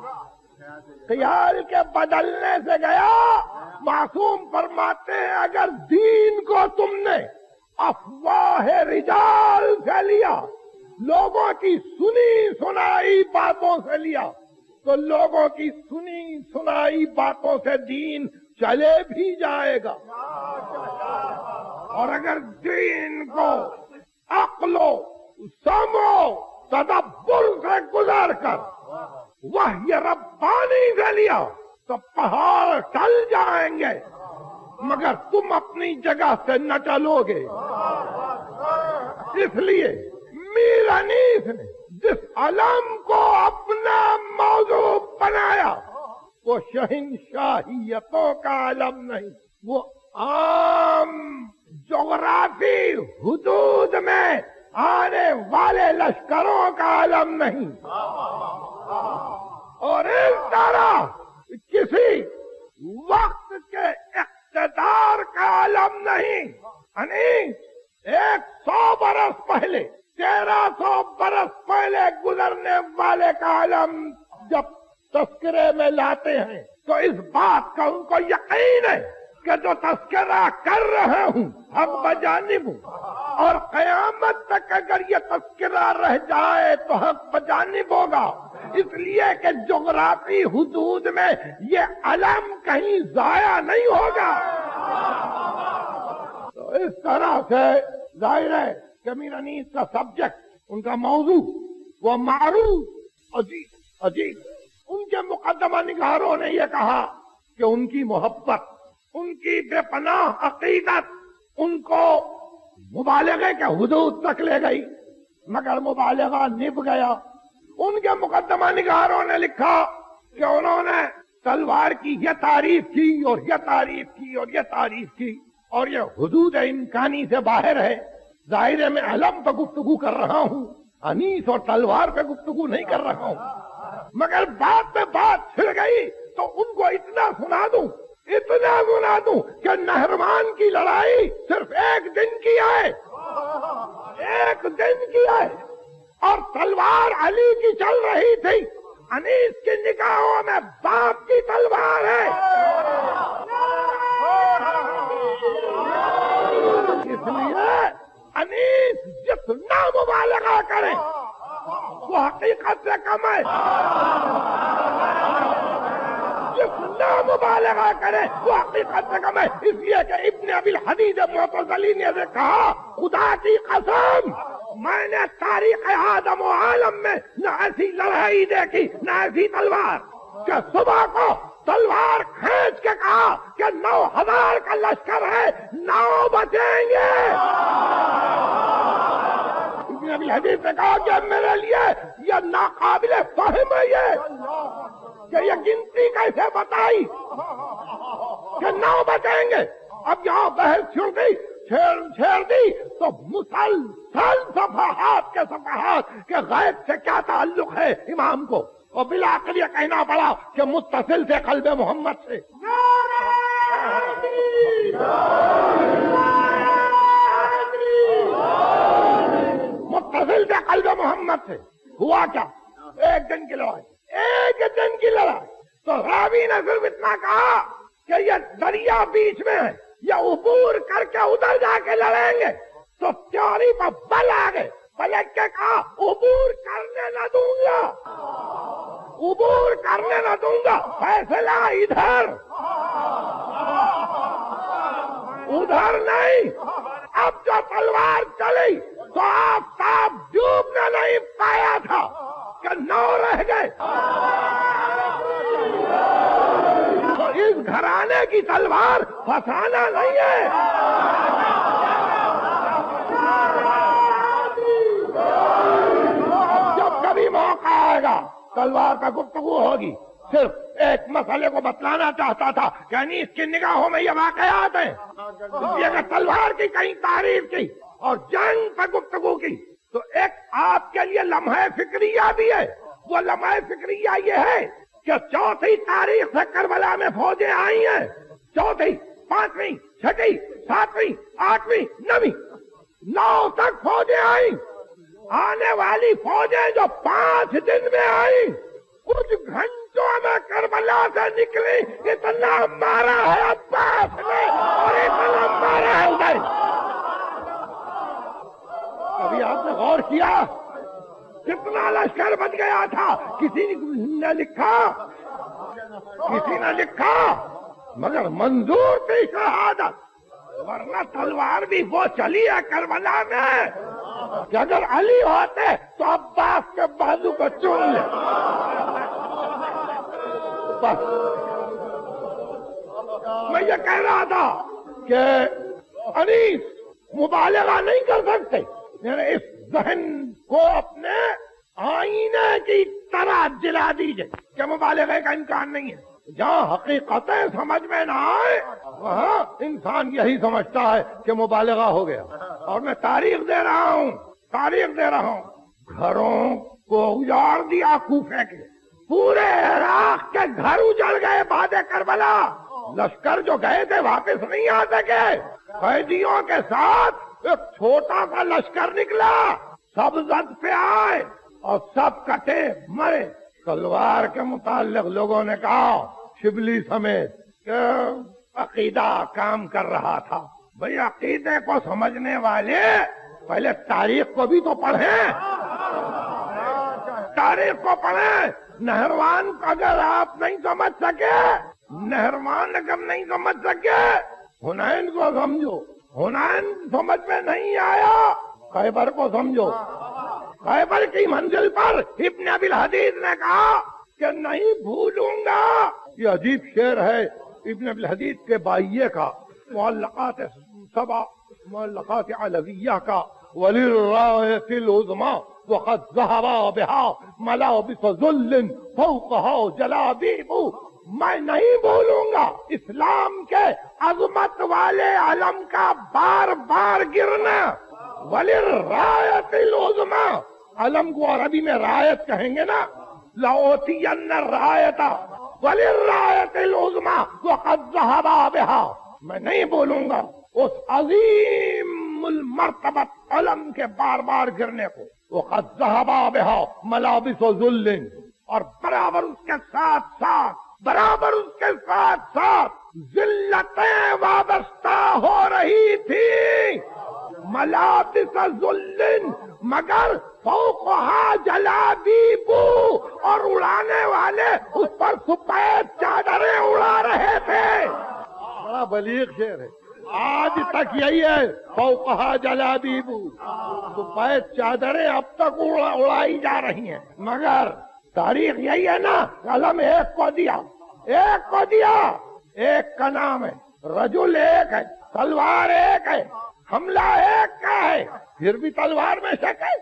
خیال کے بدلنے سے گیا. معصوم فرماتے ہیں اگر دین کو تم نے افواہ رجال سے لیا، لوگوں کی سنی سنائی باتوں سے لیا، تو لوگوں کی سنی سنائی باتوں سے دین چلے بھی جائے گا. اور اگر دین کو عقل و سمع و تدبر سے گزار کر وحی ربانی سے لیا تو پہاڑ ٹل جائیں گے، مگر تم اپنی جگہ سے نہ ٹلو گے. اس لیے میر انیس نے جس علم کو اپنا موضوع بنایا وہ شہنشاہیتوں کا علم نہیں، وہ عام جغرافی حدود میں آنے والے لشکروں کا علم نہیں. اور اس طرح کسی وقت کے اقتدار کا علم نہیں. یعنی 100 برس پہلے، 1300 برس پہلے گزرنے والے کا علم جب تذکرے میں لاتے ہیں تو اس بات کا ان کو یقین ہے کہ جو تذکرہ کر رہا ہوں حق بجانب ہوں، اور قیامت تک اگر یہ تذکرہ رہ جائے تو حق بجانب ہوگا. اس لیے کہ جغرافی حدود میں یہ علم کہیں ضائع نہیں ہوگا. تو اس طرح سے ظاہر ہے کہ میر انیس کا سبجیکٹ، ان کا موضوع وہ معروف عجیب. ان کے مقدمہ نگاروں نے یہ کہا کہ ان کی محبت، ان کی بے پناہ عقیدت ان کو مبالغے کے حدود تک لے گئی، مگر مبالغہ نب گیا. ان کے مقدمہ نگاروں نے لکھا کہ انہوں نے تلوار کی یہ تعریف کی اور یہ تعریف کی اور یہ تعریف کی، اور یہ حدود امکانی سے باہر ہے. ظاہر ہے میں علم پہ گفتگو کر رہا ہوں، انیس اور تلوار پہ گفتگو نہیں کر رہا ہوں. مگر بات میں بات چھڑ گئی تو ان کو اتنا سنا دوں کہ نہروان کی لڑائی صرف ایک دن کی ہے، ایک دن کی ہے، اور تلوار علی کی چل رہی تھی. انیس کی نگاہوں میں باپ کی تلوار ہے. اس لیے انیس جتنا مبالغہ کرے وہ حقیقت سے کم ہے، جتنا مبالغہ کرے وہ حقیقت سے کم ہے. اس لیے کہ ابن ابی الحدید معتزلی نے کہا خدا کی قسم میں نے تاریخ آدم و عالم میں نہ ایسی لڑائی دیکھی نہ ایسی تلوار کہ صبح کو تلوار کھینچ کے کہا کہ 9,000 کا لشکر ہے، 9 بچیں گے. ابن ابی الحدید نے کہا کہ میرے لیے یہ ناقابل فہم ہے کہ یہ گنتی کیسے بتائی کہ 9 بچیں گے. اب یہاں بحث چھیڑ دی تو مسلسل صفحات کے غیب سے کیا تعلق ہے امام کو، اور بالآخر یہ کہنا پڑا کہ متصل سے قلب محمد سے. متصل سے قلب محمد سے ہوا کیا؟ ایک دن کی لڑائی. تو راوی نے صرف اتنا کہا کہ یہ دریا بیچ میں ہے، یہ عبور کر کے ادھر جا کے لڑیں گے. تو تیوری پر بل آ گئے، پلٹ کے کہا عبور کرنے نہ دوں گا، عبور کرنے نہ دوں گا، فیصلہ ادھر نہیں. اب جو تلوار چلی تو آفتاب ڈوبنے نہیں پایا تھا کہ 9 رہ گئے. تو اس گھرانے کی تلوار پھنسانا نہیں ہے. جب کبھی موقع آئے گا تلوار کا گفتگو ہوگی. صرف ایک مسئلے کو بتلانا چاہتا تھا کہ انیس کی نگاہوں میں یہ واقعات ہیں. یہ تلوار کی کہیں تعریف کی اور جنگ پر گفتگو کی تو ایک آپ کے لیے لمحہ فکریہ بھی ہے. وہ لمحہ فکریہ یہ ہے کہ 4تھی تاریخ سے کربلا میں فوجیں آئی ہیں. 4تھی، 5ویں، 6ٹھی، 7ویں، 8ویں، 9ویں، 9 تک فوجیں آئی. آنے والی فوجیں جو 5 دن میں آئی کچھ گھنٹوں میں کربلا سے نکلی. اتنا مارا ہے عباس نے اور اتنا مارا ہے ادھر. کبھی آپ نے غور کیا کتنا لشکر بچ گیا تھا؟ کسی نے لکھا مگر منظور تھی شہادت. ورنہ تلوار بھی وہ چلی ہے کربلا میں کہ اگر علی ہوتے تو عباس کے بازو کو چون لے. بس میں یہ کہہ رہا تھا کہ انیس مبالغہ نہیں کر سکتے. یعنی اس ذہن کو اپنے آئینے کی طرح جلا دیجئے کہ مبالغے کا امکان نہیں ہے. جہاں حقیقتیں سمجھ میں نہ آئے وہاں انسان یہی سمجھتا ہے کہ مبالغہ ہو گیا. اور میں تاریخ دے رہا ہوں. گھروں کو اجاڑ دیا کوفے کے، پورے عراق کے گھر اجڑ گئے بعد کربلا. لشکر جو گئے تھے واپس نہیں آ سکے. قیدیوں کے ساتھ ایک چھوٹا سا لشکر نکلا، سب زد پہ آئے اور سب کٹے مرے. تلوار کے متعلق لوگوں نے کہا شبلی سمیت کہ عقیدہ کام کر رہا تھا. بھئی عقیدے کو سمجھنے والے پہلے تاریخ کو بھی تو پڑھیں، تاریخ کو پڑھیں. نہروان اگر آپ نہیں سمجھ سکے، حنین کو سمجھو. حنین سمجھ میں نہیں آیا، خیبر کو سمجھو. خیبر کی منزل پر ابن ابی الحدید نے کہا کہ نہیں بھولوں گا. یہ عجیب شعر ہے ابن ابی الحدید کے بائیے کا، معلقات سبع، معلقات علویہ کا. وَلِلرَّائِةِ الْعُظْمَى وَقَدْ ذَهَبَا بِهَا مَلَابِسَ ذُلٍّ فَوْقَهَا جَلَابِيبُ میں نہیں بولوں گا اسلام کے عظمت والے علم کا بار بار گرنا. وَلِلرَّایَةِ الْعُظْمَىٰ، علم کو عربی میں رایت کہیں گے نا، لَأُوتِيَنَّ الرَّایَةَ وَلِلرَّایَةِ الْعُظْمَىٰ وَقَدْ ذَهَبَا بِهَا. میں نہیں بولوں گا اس عظیم المرتبت علم کے بار بار گرنے کو. وَقَدْ ذَهَبَا بِهَا مَلَابِسُ ذُلٍّ، اور برابر اس کے ساتھ ذلتیں وابستہ ہو رہی تھی. ملابس ذل، مگر فوقہا جلابیب، اور اڑانے والے اس پر سفید چادریں اڑا رہے تھے. بڑا بلیغ شعر ہے. آج تک یہی ہے، فوقہا جلابیب، سفید چادریں اب تک اڑائی جا رہی ہیں. مگر تاریخ یہی ہے نا، علم ایک کو دیا، ایک کا نام ہے، رجل ایک ہے، تلوار ایک ہے، حملہ ایک کا ہے، پھر بھی تلوار میں شک ہے.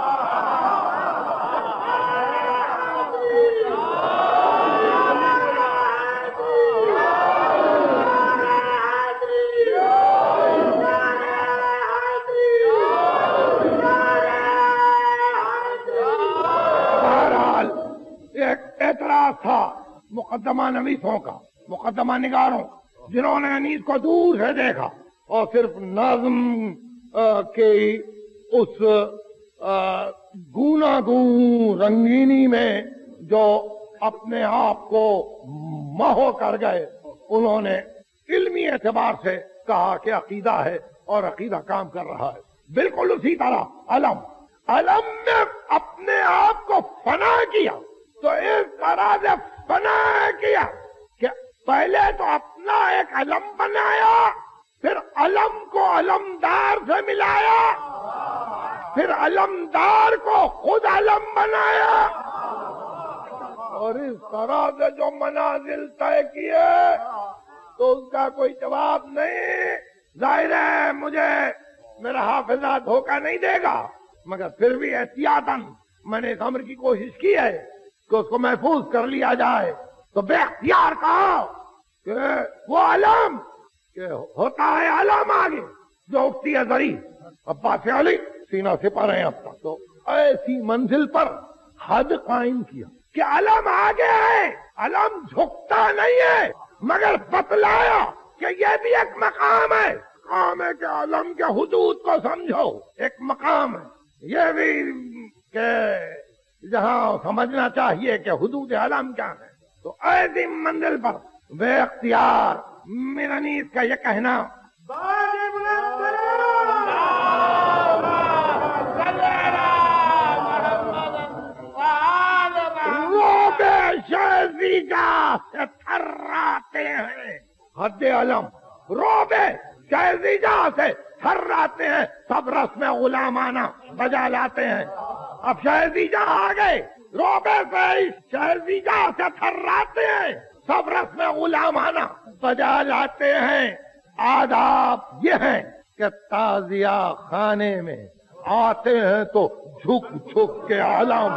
بہرحال ایک اعتراض تھا مقدمہ نویسوں کا، مقدمہ نگاروں، جنہوں نے انیس کو دور سے دیکھا اور صرف نظم کی اس گوناگون رنگینی میں جو اپنے آپ کو محو کر گئے، انہوں نے علمی اعتبار سے کہا کہ عقیدہ ہے اور عقیدہ کام کر رہا ہے. بالکل اسی طرح علم نے اپنے آپ کو فنا کیا، تو اس طرح سے فنا کیا کہ پہلے تو اپنا ایک علم بنایا، پھر علم کو علمدار سے ملایا، پھر علمدار کو خود علم بنایا، اور اس طرح سے جو منازل طے کیے تو اس کا کوئی جواب نہیں. ظاہر ہے مجھے میرا حافظہ دھوکہ نہیں دے گا، مگر پھر بھی احتیاطاً میں نے اس امر کی کوشش کی ہے کہ اس کو محفوظ کر لیا جائے. تو بے اختیار کہا کہ وہ علم کہ ہوتا ہے علم آگے جو اٹھتی ہے زری. عباس علی سینہ سے پا رہے ہیں اب تک. تو ایسی منزل پر حد قائم کیا کہ علم آگے ہے، علم جھکتا نہیں ہے، مگر بتلایا کہ یہ بھی ایک مقام ہے. مقام ہے کہ علم کے حدود کو سمجھو، ایک مقام ہے. یہ بھی کہ جہاں سمجھنا چاہیے کہ حدود علم کیا ہے. تو ایسی منزل پر بے اختیار میر انیس کا یہ کہنا روب شہزیجہ سے تھراتے ہیں. حد علم روب شہزیجہ سے تھراتے ہیں، سب رسم غلامانہ بجا لاتے ہیں. اب شہزیجہ آ گئے، روب شہزیجہ سے تھراتے ہیں، سب رسم غلامانہ بجا لاتے ہیں. آداب یہ ہیں کہ تعزیہ خانے میں آتے ہیں تو جھک جھک کے علم.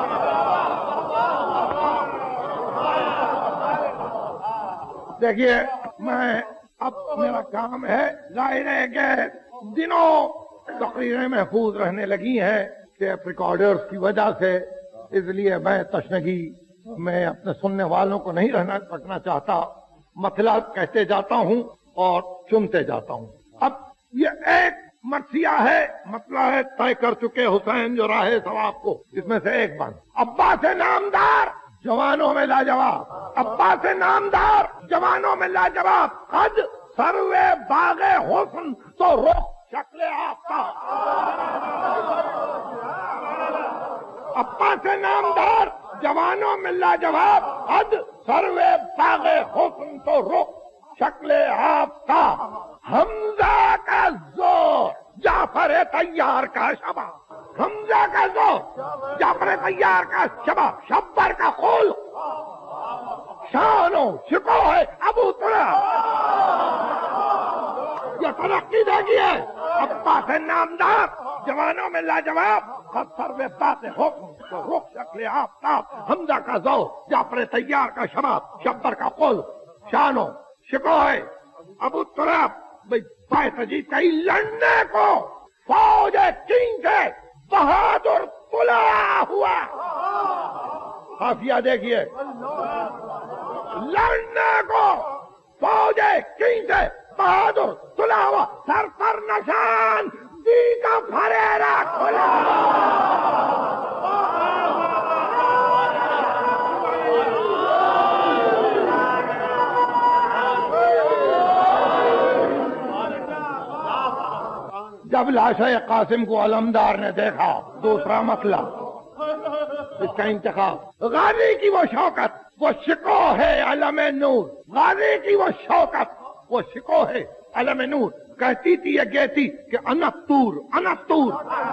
دیکھیے میں اب میرا کام ہے، ظاہر ہے کہ دنوں تقریریں محفوظ رہنے لگی ہیں ٹیپ ریکارڈرز کی وجہ سے، اس لیے میں تشنگی میں اپنے سننے والوں کو نہیں رکھنا چاہتا. مسئلہ کہتے جاتا ہوں اور چنتے جاتا ہوں. اب یہ ایک مرثیہ ہے، مسئلہ ہے طے کر چکے حسین جو راہ ثواب کو، اس میں سے ایک بند. عباس نامدار جوانوں میں لاجواب، عباس نامدار جوانوں میں لاجواب، قد سروے باغ حسن تو رخ شکل آفتاب. عباس نامدار جوانوں میں لاجواب، قد سروے باغ حسن تو رخ شکل آفتاب. حمزہ کا زور جعفر طیار کا شبہ، حمزہ کا زور جعفر طیار کا شبہ، شبر کا خول شان و شکو ہے ابو طلحہ. یہ ترقی دیکھی ہے. عباس نامدار جوانوں میں لاجواب، سرو بات حکم تو رخ شکل آفتاب، حمزہ کا ذوق، جعفر طیار کا شباب، شبر کا قول، شانو شکو ہے ابو تراب بھائی تجید کہیں لڑنے کو فوج چین سے بہادر تلا ہوا. خافیہ دیکھیے، لڑنے کو فوج چین سے بہادر تلا ہوا، سر پر نشان دی کا پھریرا کھلا. جب لاشا قاسم کو علمدار نے دیکھا، دوسرا مسئلہ اس کا انتخاب. غازی کی وہ شوکت، وہ شکو ہے علم نور. غازی کی وہ شوکت، وہ شکو ہے علم نور. کہتی تھی یہ گیتی کہ انتور انتور.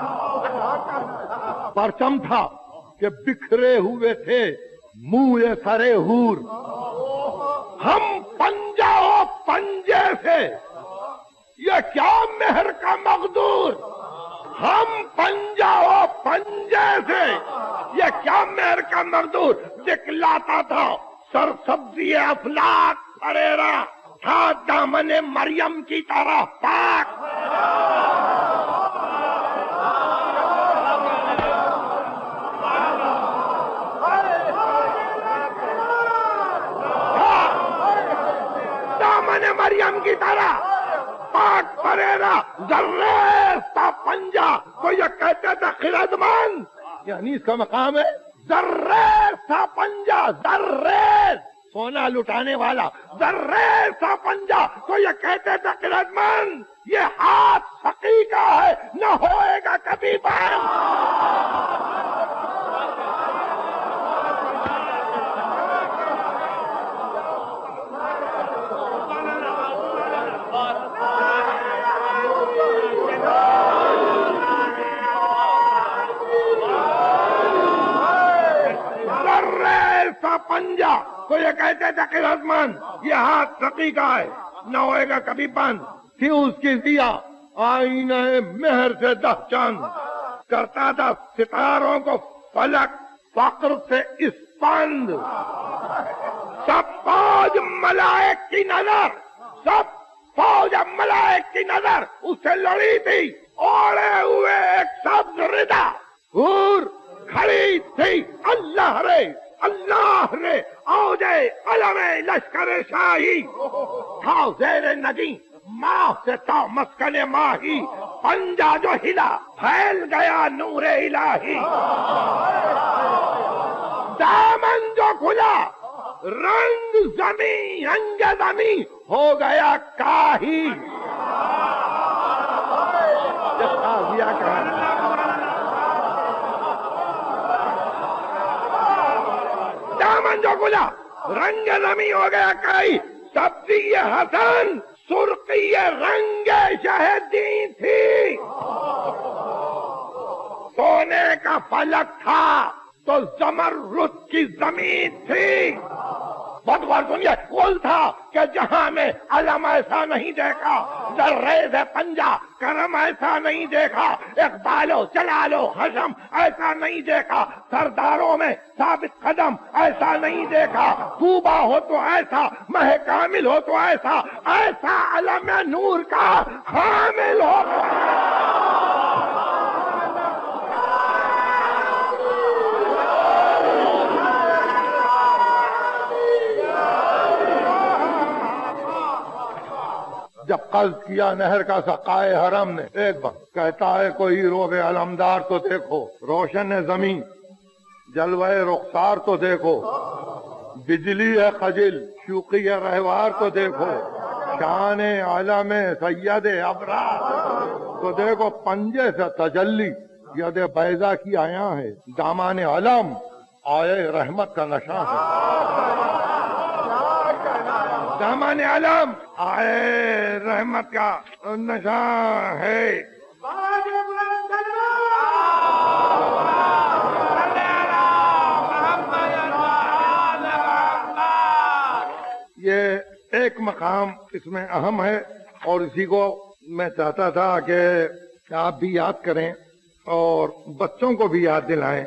پرچم تھا کہ بکھرے ہوئے تھے منہ سرے ہور. ہم پنجہ و پنجے سے، یہ کیا مہر کا مقدور. ہم پنجہ و پنجے سے، یہ کیا مہر کا مقدور. دکھلاتا تھا سر سبزی افلاک پریرا، تھا دامن مریم کی طرح پاک. دامن مریم کی طرح پاک پریرا، ذریز تھا پنجہ تو یہ کہتے تھے خردمند. یعنی اس کا مقام ہے ذریز تھا پنجہ، ذریز سونا لٹانے والا. ذریز تھا پنجہ تو یہ کہتے تھے خردمند. یہ ہاتھ سقی کا ہے، نہ ہوئے گا کبھی بند. پنجہ تو یہ کہتے تھے خردمند. یہ ہاتھ سقی کا ہے، نہ ہوئے گا کبھی بند. فیوز کی دیا آئینہ مہر سے 10 چاند، کرتا تھا ستاروں کو فلک فقر سے اسپند. سب فوج ملائک کی نظر، سب فوج ملائک کی نظر اس سے لڑی تھی. اوڑے ہوئے ایک سبز ردا حور کھڑی تھی. اللہ رے اللہ رے اوجے علم لشکر شاہی، تھا زیر ندی ماہ سے تھا مسکن ماہی. پنجہ جو ہلا پھیل گیا نور الہی. دامن جو کھلا رنگ زمین رنگ زمین ہو گیا کاہی. دامن جو کھلا رنگ زمین ہو گیا کائی. سبزی حسن سرخی رنگ شہدی تھی. سونے کا فلک تھا تو زمرد کی زمین تھی. بہت غور سنیے، قول تھا کہ جہاں میں علم ایسا نہیں دیکھا، ذریز پنجہ کرم ایسا نہیں دیکھا، اقبال و جلال و حشم ایسا نہیں دیکھا، سرداروں میں ثابت قدم ایسا نہیں دیکھا. طوبہ ہو تو ایسا، مہ کامل ہو تو ایسا، ایسا علم نور کا حامل ہو تو جب قصد کیا نہر کا سقائے حرم نے. ایک بار کہتا ہے کوئی روب علمدار تو دیکھو، روشن ہے زمین جلوہ رخسار تو دیکھو، بجلی ہے خجل شوقی ہے رہوار تو دیکھو، شان عالم سید ابرار تو دیکھو. پنجے سے تجلی ید بیضا کی آیا ہے، دامان علم آئے رحمت کا نشان ہے. دامان علم آئے رحمت کا نشان ہے. یہ ایک مقام اس میں اہم ہے اور اسی کو میں چاہتا تھا کہ آپ بھی یاد کریں اور بچوں کو بھی یاد دلائیں.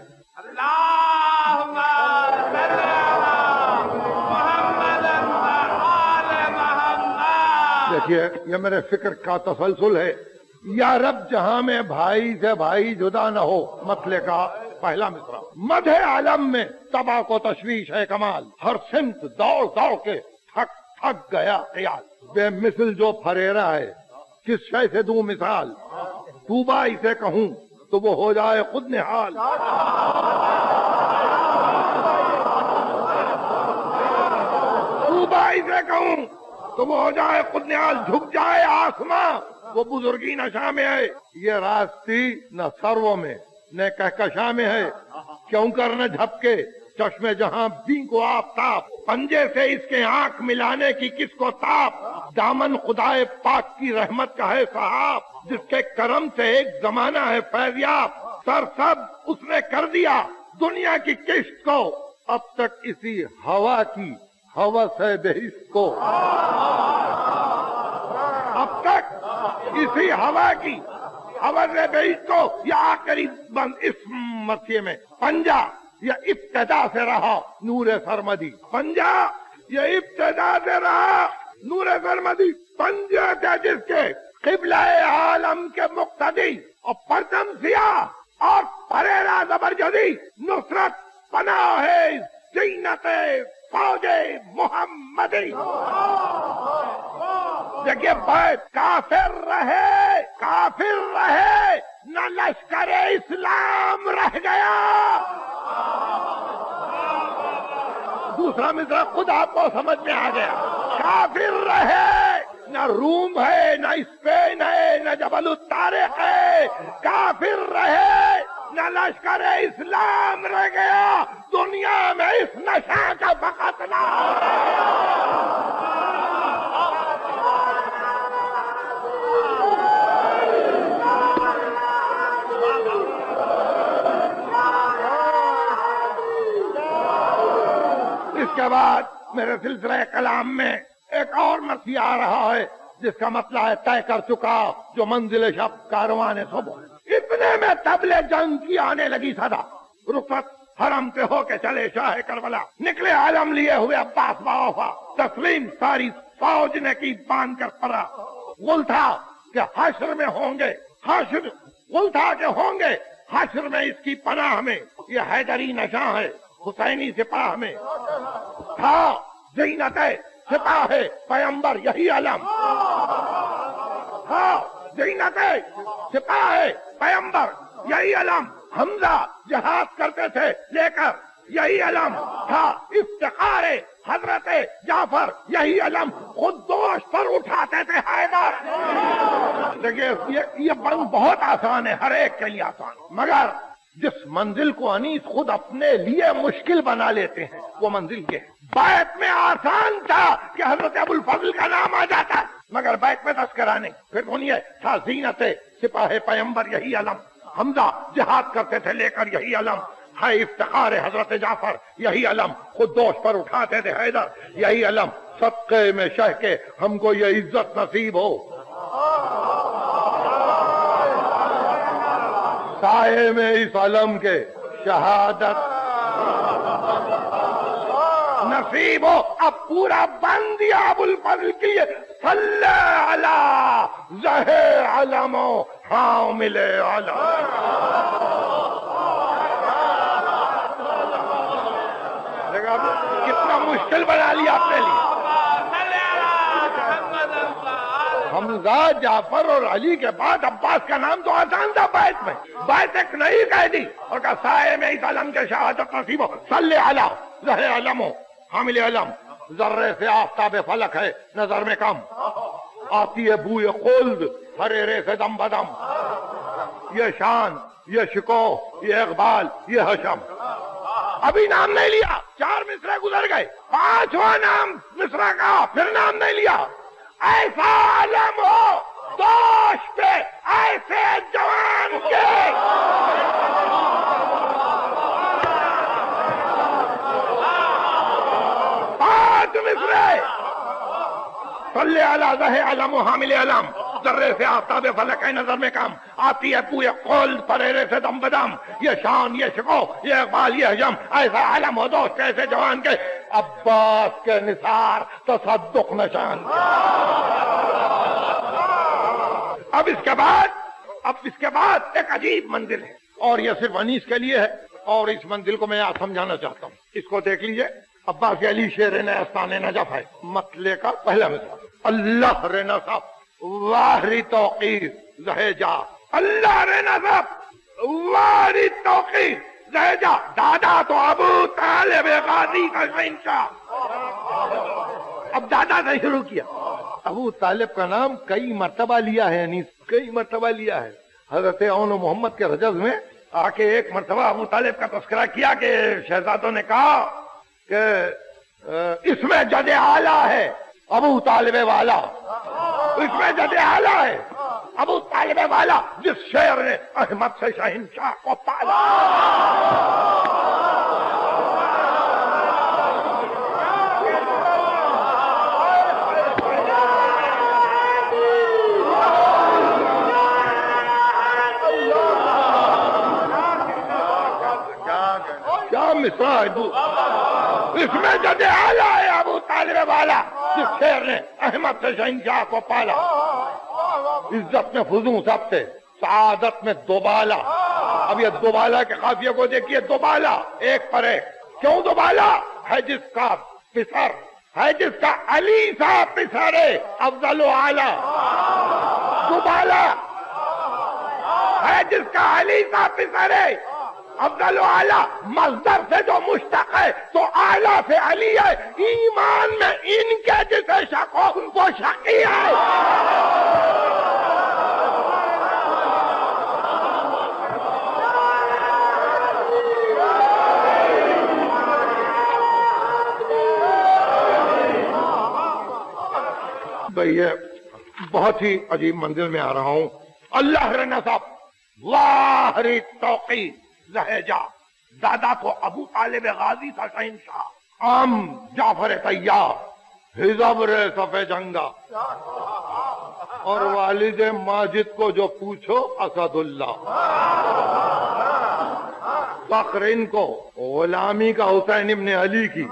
دیکھیے یہ میرے فکر کا تسلسل ہے. یا رب جہاں میں بھائی سے بھائی جدا نہ ہو مسئلے کا پہلا مصرع. مدح عالم میں تباہ کو تشویش ہے کمال، ہر سمت دوڑ دوڑ کے تھک گیا خیال. بے مثل جو پھریرا ہے کس شے سے دوں مثال، طوبیٰ اسے کہوں تو وہ ہو جائے خود نحال. طوبیٰ اسے کہوں تو وہ ہو جائے خود نحال، جھک جائے آسماں وہ بزرگی نشا میں ہے. یہ راستی نہ سرو میں نہ کہکشاں میں ہے، کیوں کر نہ جھپکے چشم جہاں بھی کو آفتاب. پنجے سے اس کے آنکھ ملانے کی کس کو تاب، دامن خدائے پاک کی رحمت کا ہے صحاب، جس کے کرم سے ایک زمانہ ہے فیضیاب. سر سب اس نے کر دیا دنیا کی کشت کو، اب تک اسی ہوا کی ہوس ہے بہشت کو. اب تک اسی ہوا کی ہوس ہے بہشت کو. یا آخری بند اس مسئلے میں پنجا یہ ابتدا سے رہا نور سرمدی. پنجا یہ ابتدا سے رہا نور سرمدی. پنجے تھے جس کے قبلہ عالم کے مقتدی، اور پرچم سیاہ اور پریرا زبرجدی. نصرت پناہ ہے زینت فوج محمدی. دیکھیے بیت کافر رہے نہ لشکر اسلام رہ گیا. دوسرا مصرع خود آپ کو سمجھ میں آ گیا. کافر رہے نہ روم ہے نہ اسپین ہے نہ جبل الطارق ہے. کافر رہے نہ لشکر اسلام رہ گیا. دنیا میں اس نشہ کا فقط نام. اس کے بعد میرے سلسلہ کلام میں ایک اور مرثیہ آ رہا ہے جس کا مسئلہ ہے طے کر چکا جو منزل شب کاروان صبح. اتنے میں طبل جنگ کی آنے لگی صدا، رخصت حرم سے ہو کے چلے شاہ کربلا. نکلے عالم لیے ہوئے عباس باوفا، تسلیم ساری فوج نے کی باندھ کر پڑا. غل تھا کہ حشر میں ہوں گے، غل تھا کہ ہوں گے حشر میں اس کی پناہ میں. یہ حیدری نشاں ہے حسینی سپاہ میں. تھا زینت سپاہ پیمبر یہی علم، تھا زینت سپاہ پیمبر یہی علم. حمزہ جہاد کرتے تھے لے کر یہی علم تھا. افتخار حضرت جعفر یہی علم، خود دوش پر اٹھاتے تھے حیدر. دیکھیے یہ بند بہت آسان ہے، ہر ایک کے لیے آسان، مگر جس منزل کو انیس خود اپنے لیے مشکل بنا لیتے ہیں وہ منزل یہ ہے. بیت میں آسان تھا کہ حضرت ابو الفضل کا نام آ جاتا، مگر بیت میں تذکرہ نہیں. پھر سنیے، تھا زینت سپاہ پیمبر یہی علم. حمزہ جہاد کرتے تھے لے کر یہی علم. ہے افتخار حضرت جعفر یہی علم، خود دوش پر اٹھاتے تھے حیدر یہی علم. صدقے میں شہ کے ہم کو یہ عزت نصیب ہو، سائے میں اس علم کے شہادت نصیب ہو. اب پورا بند دیا ابو الفضل کے لیے. صلی علی زہ علم و حامل علم. کتنا مشکل بنا لیا اپنے لیے. حمزہ جعفر اور علی کے بعد عباس کا نام تو آسان تھا بیت میں. بیت ایک نئی کہہ دی اور کہا سائے میں اس علم کے شہادت نصیب ہو. صلی علی زہ علم و حامل علم. ذرے سے آفتاب فلک ہے نظر میں کم، آتی ہے بوئے خلد ہریرے سے دم بدم. یہ شان، یہ شکوہ، یہ اقبال، یہ حشم. ابھی نام نہیں لیا، 4 مصرع گزر گئے، 5واں نام مصرع کا پھر نام نہیں لیا. ایسا علم ہو دوش پہ ایسے جوان کے. صلی علی زہ علم و حامل علم. ذرے سے آفتاب فلک ہے نظر میں کم، آتی ہے بوئے قول پریرے سے دم بدم، یہ شان یہ شکو یہ اقبال یہ حجم، ایسا عالم ہو دوست کیسے جوان کے عباس کے نثار تصدق نشان۔ اب اس کے بعد ایک عجیب منزل ہے، اور یہ صرف انیس کے لیے ہے، اور اس منزل کو میں آپ سمجھانا چاہتا ہوں۔ اس کو دیکھ لیجئے، عباس علی شیر نیستان نجف ہے، مطلع کا پہلا مثال۔ اللہ رے نصب واہری توقیر زہجا، اللہ رے نصب واہری توقیر زہجا، دادا تو ابو طالب غازی کا شہنشاہ۔ اب دادا سے شروع کیا، ابو طالب کا نام کئی مرتبہ لیا ہے، انیس کئی مرتبہ لیا ہے۔ حضرت اون و محمد کے رجز میں آ کے ایک مرتبہ ابو طالب کا تذکرہ کیا کہ شہزادوں نے کہا کہ اس میں جد اعلیٰ ہے ابو طالب والا، اس میں جد اعلیٰ ہے ابو طالب والا، جس شیر نے احمد سے شہنشاہ کو پالا۔ مصرا ہے، اس میں جد اعلیٰ ہے ابو طالب والا، جس شیر نے احمد سے شہنشاہ کو پالا۔ عزت میں فزوں سب سے، سعادت میں دوبالا۔ اب یہ دوبالا کے قافیے کو دیکھیے، دوبالا ایک پر ایک، کیوں دوبالا ہے؟ جس کا پسر ہے، جس کا علی سا پسر ہے افضل و اعلیٰ۔ دوبالا ہے جس کا علی سا پسر ہے افضل و اعلیٰ، مصدر سے جو مشتق ہے تو اعلیٰ سے علی ہے، ایمان میں ان کے جسے شک ہو وہ شقی ہے۔ بھئی یہ بہت ہی عجیب منزل میں آ رہا ہوں۔ اللہ رے نصب واہری توقیر لہجہ، دادا تو ابو طالب غازی تھا شہنشاہ، عام جعفر طیار حزب رے صف جنگا، اور والد ماجد کو جو پوچھو اسد اللہ، فخر ان کو غلامی کا حسین ابن علی کی،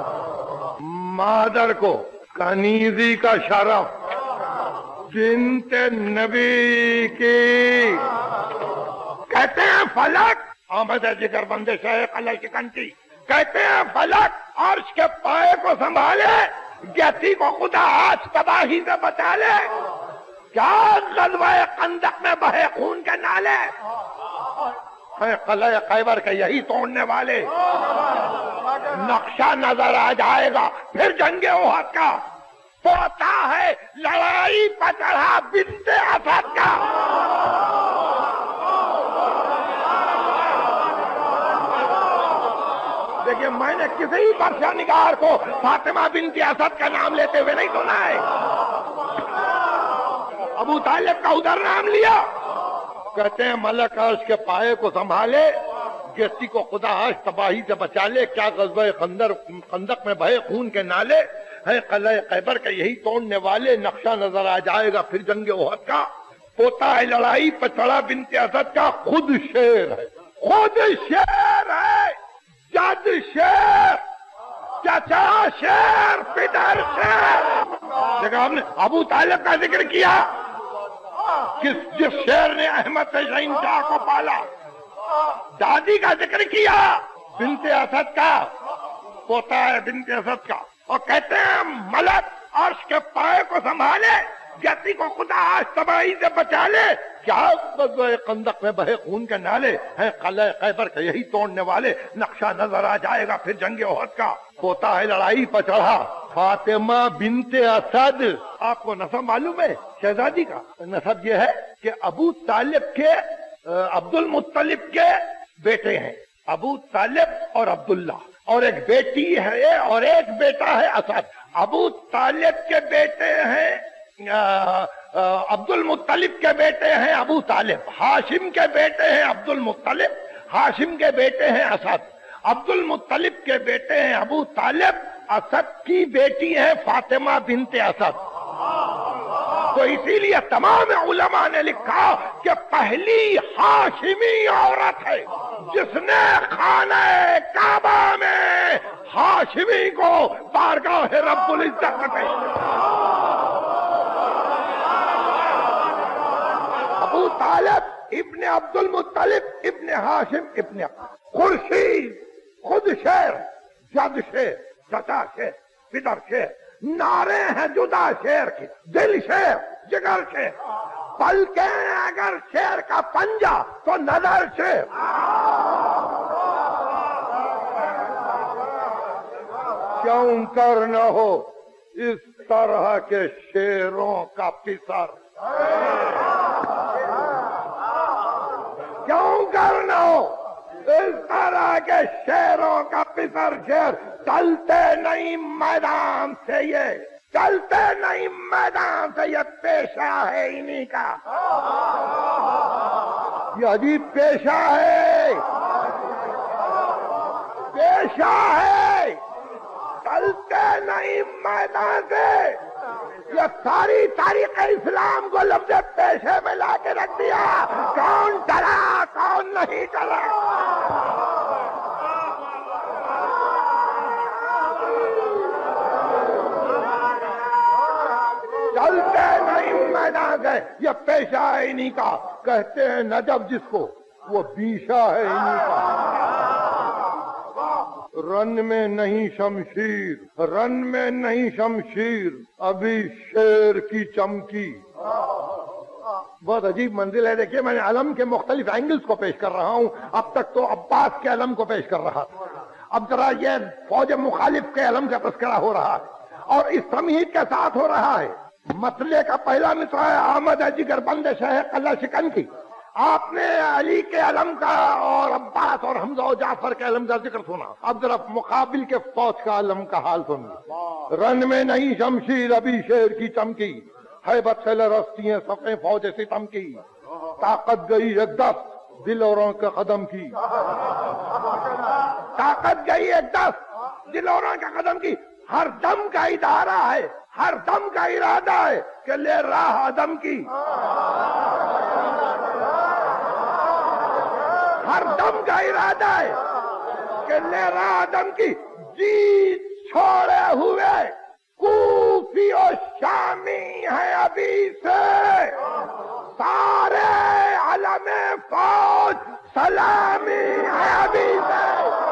مادر کو کنیزی کا شرف بنت نبی کی۔ کہتے ہیں فلک آمد جگر بندے شہ قلعہ شکنتی، کہتے ہیں فلک عرش کے پائے کو سنبھالے، گیتی کو خدا آج تباہی سے بچا لے، کیا غزوہ خندق میں بہے خون کے نالے، قلعہ خیبر کے یہی توڑنے والے، نقشہ نظر آ جائے گا پھر جنگ احد کا، پوتا ہے لڑائی پہ چڑھا بنت اسد کا۔ دیکھیں میں نے کسی برشا نگار کو فاطمہ بنت اسد کا نام لیتے ہوئے نہیں سنا ہے، ابو طالب کا ادھر نام لیا۔ کہتے ہیں ملک عرش کے پائے کو سنبھالے، گیتی کو خدا آج تباہی سے بچا لے، کیا غزوہ خندق میں بہے خون کے نالے، ہے قلعہ خیبر کے یہی توڑنے والے، نقشہ نظر آ جائے گا پھر جنگ احد کا، پوتا ہے لڑائی پہ چڑھا بنت اسد کا، خود شیر ہے، خود شیر ہے، جد شیر، چچا شیر، پدر شیر۔ دیکھا ہم نے ابو طالب کا ذکر کیا، جس شیر نے احمد سے شہنشاہ کو پالا، دادی کا ذکر کیا بنت اسد کا، پوتا ہے بنت اسد کا، اور کہتے ہیں ملک عرش کے پائے کو سنبھالے، گیتی کو خدا آج تباہی سے بچا لے، کیا غزوہ خندق میں بہے خون کے نالے، ہیں قلعہ خیبر کے یہی توڑنے والے، نقشہ نظر آ جائے گا پھر جنگ احد کا، پوتا ہے لڑائی پر چڑھا فاطمہ بنت اسد۔ آپ کو نسب معلوم ہے شہزادی کا؟ نسب یہ ہے کہ ابو طالب کے عبد المطلب کے بیٹے ہیں، ابو طالب اور عبداللہ، اور ایک بیٹی ہے اور ایک بیٹا ہے اسد۔ ابو طالب کے بیٹے ہیں عبد المطلب کے بیٹے ہیں ابو طالب، ہاشم کے بیٹے ہیں عبد المطلب، ہاشم کے بیٹے ہیں اسد، عبد المطلب کے بیٹے ہیں ابو طالب، اسد کی بیٹی ہے فاطمہ بنت اسد۔ تو اسی لیے تمام علماء نے لکھا کہ پہلی ہاشمی عورت ہے جس نے خانہ کعبہ میں ہاشمی کو بارگاہ رب العزت میں پیش کیا۔ ابو طالب ابن عبد المطلب ابن ہاشم ابن خورشید، خود شیر، جد شیر، چچا شیر، پدر شیر، نعرے ہیں جدا شیر کی، دل شیر، جگر شیر، بلکہ اگر شیر کا پنجہ تو نظر شیر۔ کیوں کر نہ ہو اس طرح کے شیروں کا پسر، کیوں کر نہ ہو اس طرح کے شیروں کا پسر شیر، چلتے نہیں میدان سے یہ، چلتے نہیں میدان سے یہ پیشہ ہے انہی کا، یہ عجیب پیشہ ہے، پیشہ ہے، چلتے نہیں میدان سے۔ یہ ساری تاریخ اسلام کو لفظ پیشے میں لا کے رکھ دیا، کون ڈرا کون نہیں ڈرا۔ چلتے نہیں میدان سے یہ پیشہ ہے انہی کا، کہتے ہیں نجف جس کو وہ بیشہ ہے انہی کا۔ رن میں نہیں شمشیر، رن میں نہیں شمشیر، ابھی شیر کی چمکی۔ بہت عجیب منزل ہے۔ دیکھیے میں نے علم کے مختلف اینگلز کو پیش کر رہا ہوں، اب تک تو عباس کے علم کو پیش کر رہا تھا، اب ذرا یہ فوج مخالف کے علم کا تذکرہ ہو رہا ہے اور اس تمہید کے ساتھ ہو رہا ہے۔ مطلع کا پہلا مصرع ہے آمد ہے جگر بند شہ قلعہ شکن کی، آپ نے علی کے علم کا اور عباس اور حمزہ و جعفر کے علم کا ذکر سنا، اب ذرا مقابل کے فوج کا علم کا حال سنیے۔ رن میں نہیں شمشیر ابھی شیر کی چمکی، ہیبت سے لرزتی ہیں صفیں فوج ستم کی، طاقت گئی ایک دست دل اوروں کے قدم کی، طاقت گئی ایک دست دل اوروں کے قدم کی۔ ہر دم کا ادارہ ہے، ہر دم کا ارادہ ہے کہ لے راہ عدم کی، ہر دم کا ارادہ ہے کہ لے راہ عدم کی۔ جیت چھوڑے ہوئے کوفی و شامی ہے ابھی سے، سارے علم فوج سلامی ہے ابھی سے۔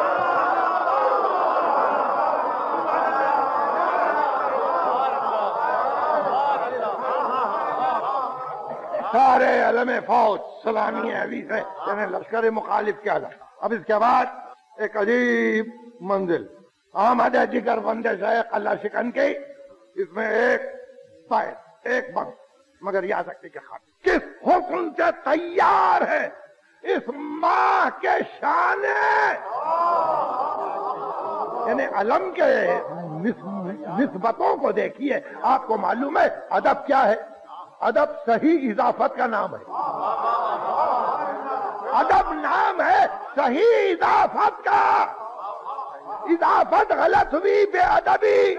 سارے علم فوج سلامی ہے ابھی سے، یعنی لشکر مخالف کے علم۔ اب اس کے بعد ایک عجیب منزل آمد ہے جگر بندش ہے قلعہ شکن کی، اس میں ایک بیت ایک بند، مگر یاد رکھنے کے خاطر کس حسن سے تیار ہے اس ماہ کے شانے، یعنی علم کے نسبتوں کو دیکھیے، آپ کو معلوم ہے ادب کیا ہے؟ ادب صحیح اضافت کا نام ہے، ادب نام ہے صحیح اضافت کا، اضافت غلط ہوئی بے ادبی،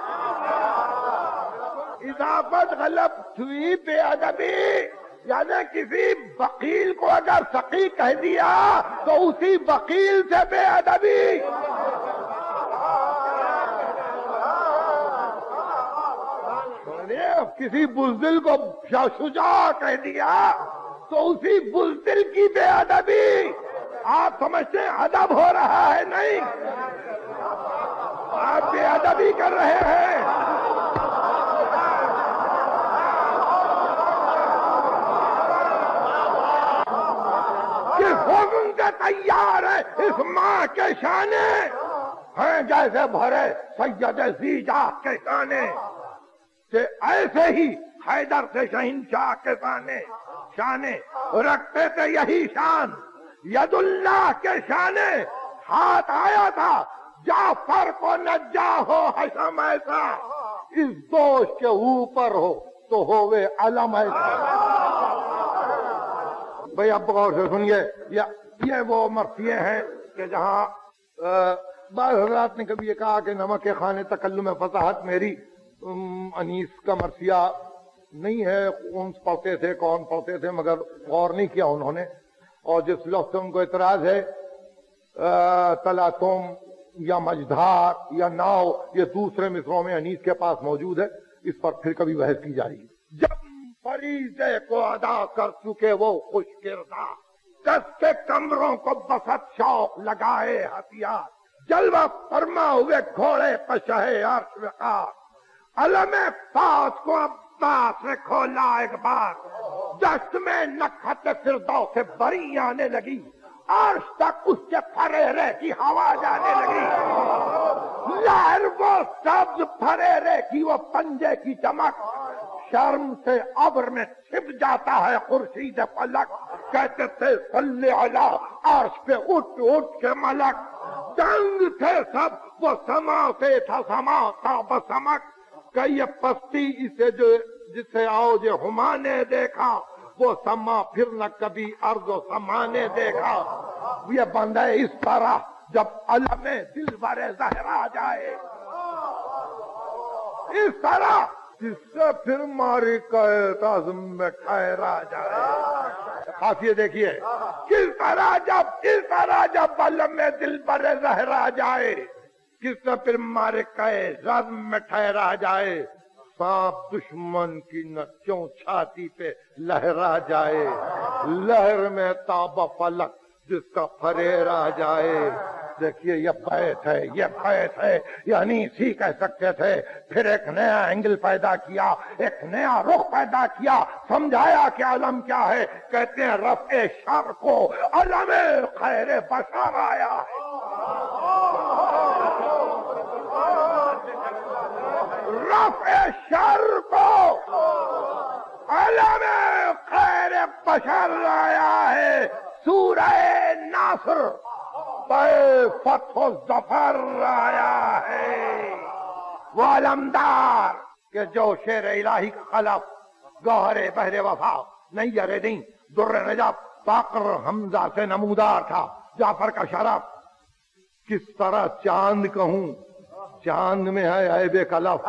اضافت غلط ہوئی بے ادبی، یعنی کسی وکیل کو اگر سقی کہہ دیا تو اسی وکیل سے بے ادبی۔ کسی بزدل کو شجاع کہہ دیا تو اسی بزدل کی بے ادبی۔ آپ سمجھتے ہیں ادب ہو رہا ہے؟ نہیں، آپ بے ادبی کر رہے ہیں۔ کس حکم سے تیار ہے اس ماں کے شانے، ہیں جیسے بھرے سید زیجا کے شانے، کہ ایسے ہی حیدر سے شہنشاہ کے شانے رکھتے تھے یہی شان، ید اللہ کے شانے ہاتھ آیا تھا جعفر کو نجا ہو حشم ایسا، اس دوش کے اوپر ہو تو ہوئے علم ایسا۔ بھئی اب غور سے سنیے، یہ وہ مرثیے ہیں کہ جہاں بعض حضرات نے کبھی یہ کہا کہ نمک خانے تکلم فصاحت میری انیس کا مرثیہ نہیں ہے کون پڑھتے تھے کون پڑھتے تھے، مگر غور نہیں کیا انہوں نے. اور جس لفظ سے ان کو اعتراض ہے تلاتم یا مجدھار یا ناؤ، یہ دوسرے مصروں میں انیس کے پاس موجود ہے، اس پر پھر کبھی بحث کی جائے گی. جب فریضے کو ادا کر چکے وہ خوش کردار، دس کے کمروں کو بسط شوق لگائے ہتھیار، جلوہ فرما ہوئے گھوڑے پشہ عرش وقار، علم فوج کو عباس نے کھولا ایک بار، دشت میں نکھت فردوس سے بری آنے لگی، عرش تک اس کے پھریرے کی ہوا جانے لگی، لہر وہ سبز پھریرے کی وہ پنجے کی چمک، شرم سے ابر میں چھپ جاتا ہے خورشید فلک، کہتے تھے صلی علی عرش پہ اٹھ اٹھ کے ملک، جنگ تھے سب وہ سما سے تھا سما تھا بسمک، کہ یہ پستی جسے آؤ جو ہما نے دیکھا، وہ سما پھر نہ کبھی ارض و سما نے دیکھا، یہ بندہ اس طرح جب علم دلبر زہرا جائے، اس طرح جس سے پھر ماری کا تعظم میں ٹھہرا جائے. خاصیے دیکھیے کس طرح جب علم دلبر زہرا جائے، کس سے پھر مارے کہے رزم میں ٹھہرا جائے، سانپ دشمن کی نہ کیوں چھاتی پہ لہرا جائے، لہر میں تاب فلک جس کا پھریرا جائے. دیکھیے یہ بیت ہے، یعنی اسی کہہ سکتے تھے. پھر ایک نیا اینگل پیدا کیا، ایک نیا رخ پیدا کیا، سمجھایا کہ علم کیا ہے. کہتے ہیں رفع شر کو علم خیر بشر آیا ہے، رفع شر کو علم خیر بشر آیا ہے. سورہ ناصر پہ فتح و ظفر آیا ہے. وہ علمدار کہ جو شیر الہی کا خلف، گوہر بحر وفا، نیر دین، در نجف، فقر حمزہ سے نمودار تھا، جعفر کا شرف. کس طرح چاند کہوں، چاند میں ہے عیب کلف.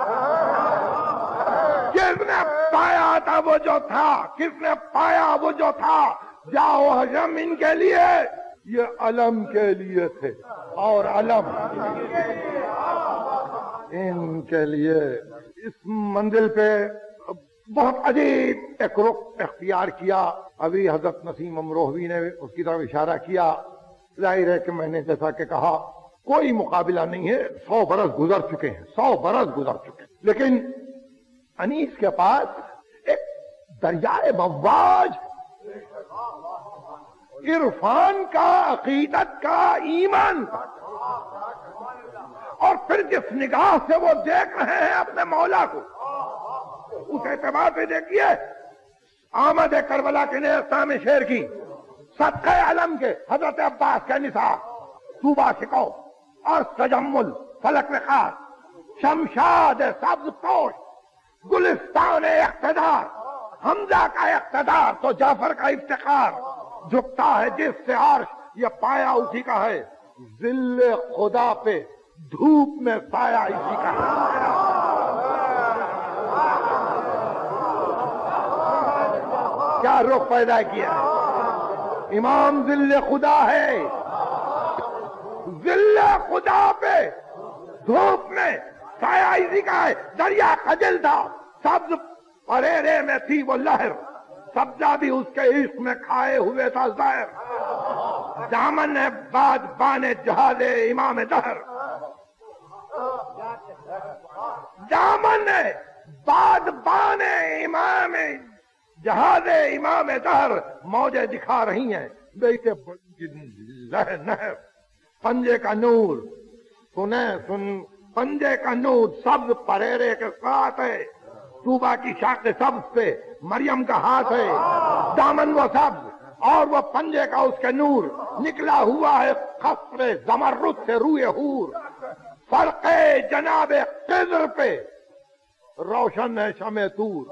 کس نے پایا تھا وہ جو تھا، کس نے پایا وہ جو تھا، جاؤ حشم ان کے لیے یہ علم کے لیے تھے، اور علم ان کے لیے. اس منزل پہ بہت عجیب ایک رخ اختیار کیا. ابھی حضرت نسیم امروہوی نے اس کی طرف اشارہ کیا. ظاہر ہے کہ میں نے جیسا کہ کہا کوئی مقابلہ نہیں ہے، 100 برس گزر چکے ہیں، 100 برس گزر چکے ہیں. لیکن انیس کے پاس ایک دریائے مواج عرفان کا، عقیدت کا، ایمان کا، اور پھر جس نگاہ سے وہ دیکھ رہے ہیں اپنے مولا کو، اس اعتبار سے دیکھیے آمد کربلا کے نیستان میں شیر کی، صدقہ علم کے حضرت عباس کا نثار، صوبہ شکو اور تجمل، فلک وقار، شمشاد سبز پوش، گلستان اقتدار، حمزہ کا اقتدار تو جعفر کا افتخار. جھکتا ہے جس سے عرش، یہ پایا اسی کا ہے، ذل خدا پہ دھوپ میں سایہ اسی کا ہے. کیا رخ پیدا کیا ہے، امام ذل خدا ہے، ذل خدا پہ دھوپ میں سایہ اسی کا ہے. دریا خجل تھا، سبز پریرے میں تھی وہ لہر، سبزہ بھی اس کے عشق میں کھائے ہوئے تھا ظاہر. دامن ہے بادبان جہاد امام دہر، دامن ہے بادبان امام جہاد امام دہر. موجیں دکھا رہی ہیں بیٹے لہر نہر، پنجے کا نور سن پنجے کا نور سبز پریرے کے ساتھ ہے. صوبہ کی شاخ سبز پہ مریم کا ہاتھ ہے، دامن وہ سبز اور وہ پنجے کا اس کے نور. نکلا ہوا ہے قصر زمرد سے روئے حور، فرق جناب خضر پہ روشن ہے شمع طور.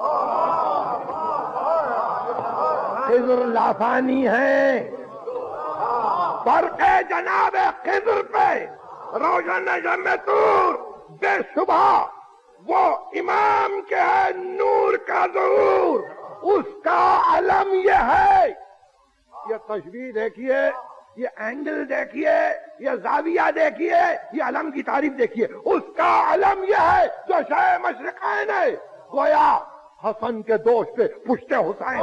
خضر لافانی ہے، فرق جناب خضر پہ روشن ہے شمع طور. بے شبہ وہ امام کے ہے نور کا ظہور، اس کا علم یہ ہے. یہ تشبیہ دیکھیے، یہ اینگل دیکھیے، یہ زاویہ دیکھیے، یہ علم کی تعریف دیکھیے. اس کا علم یہ ہے جو شاہ مشرقین ہے، گویا حسن کے دوست پہ پشت حسین.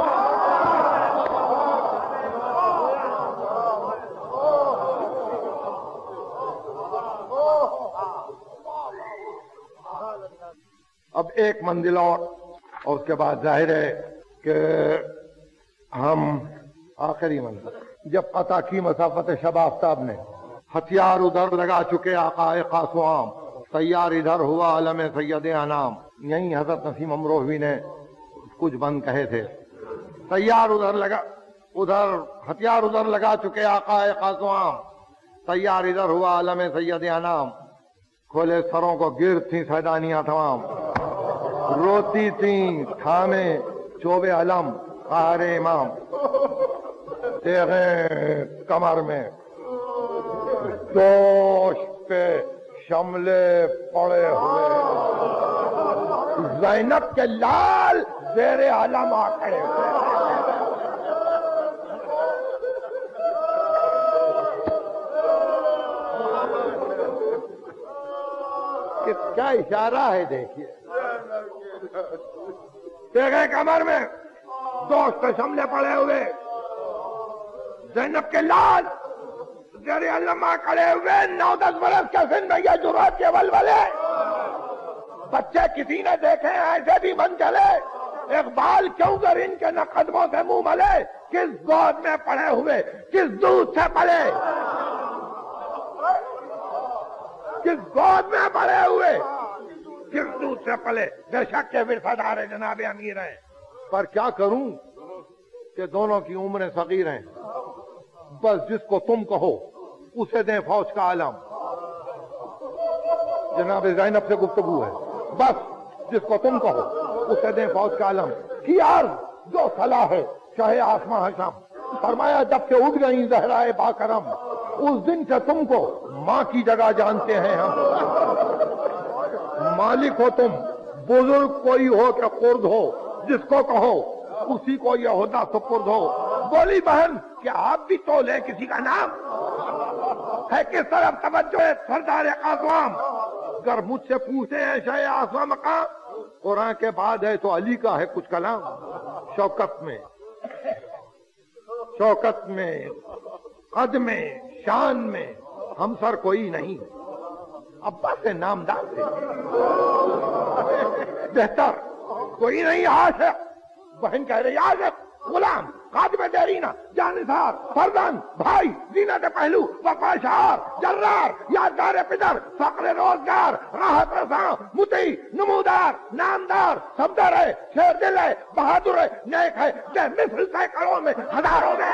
اب ایک منزل اور اس کے بعد ظاہر ہے کہ ہم آخری منزل جب قطع کی مسافت شب آفتاب نے، ہتھیار ادھر لگا چکے آقا خاص و عام، تیار ادھر ہوا عالم سید انام. یہیں حضرت نسیم امروہوی نے کچھ بند کہے تھے. تیار ادھر ہتھیار ادھر لگا چکے آقا خاص و عام، تیار ادھر ہوا عالم سید انام. کھولے سروں کو گرد تھیں سیدانیاں تمام، روتی تھیں تھامے چوبے علم قہر امام. تیغیں کمر میں دوش پہ شملے پڑے ہوئے، زینب کے لال زیر علم آ کھڑے ہوئے. کس کا اشارہ ہے دیکھیے. تیغیں کمر میں دوش پہ شملے پڑے ہوئے، زینب کے لال زیر علم آ کھڑے ہوئے. 9-10 برس کے سن میں یہ جرأت کے ولولے بچے کسی نے دیکھے ایسے بھی بن چلے. اقبال کیوں کر ان کے نہ قدموں سے منہ ملے، کس گود میں پڑے ہوئے، کس دودھ سے پلے، کس گود میں پڑے ہوئے، کس دودھ سے پلے. بے شک کے ورثہ جناب امیر ہیں، پر کیا کروں کہ دونوں کی عمریں صغیر ہیں. بس جس کو تم کہو اسے دیں فوج کا علم. جناب زینب سے گفتگو ہے. بس جس کو تم کہو اسے دیں فوج کا علم. کی عرض جو صلاح ہے چاہے آسماں حشم. فرمایا جب کہ اٹھ گئی زہرائے باکرم، اس دن سے تم کو ماں کی جگہ جانتے ہیں ہم. مالک ہو تم، بزرگ کوئی ہو کہ خرد ہو، جس کو کہو اسی کو یہ عہدہ سپرد ہو. بولی بہن کیا آپ بھی تو لے کسی کا نام ہے، کس طرف توجہ ہے سردار قاسم. اگر مجھ سے پوچھے ہیں شاہ آسما مقام، قرآن کے بعد ہے تو علی کا ہے کچھ کلام. شوکت میں قد میں شان میں ہم سر کوئی نہیں، ابا سے نامدار سے بہتر کوئی نہیں. عاشق بہن کہہ رہی عاشق، غلام، خادم دیرینہ، جانثار، فردان، بھائی، زینت پہلو، وفا شعار، جرار، یادگار پدر، فقر روزگار، راحت رساں، مطیع، نمودار، نامدار، صفدر ہے، شیر دل ہے، بہادر ہے، نیک ہے، کہ مثل سینکڑوں میں ہزاروں میں.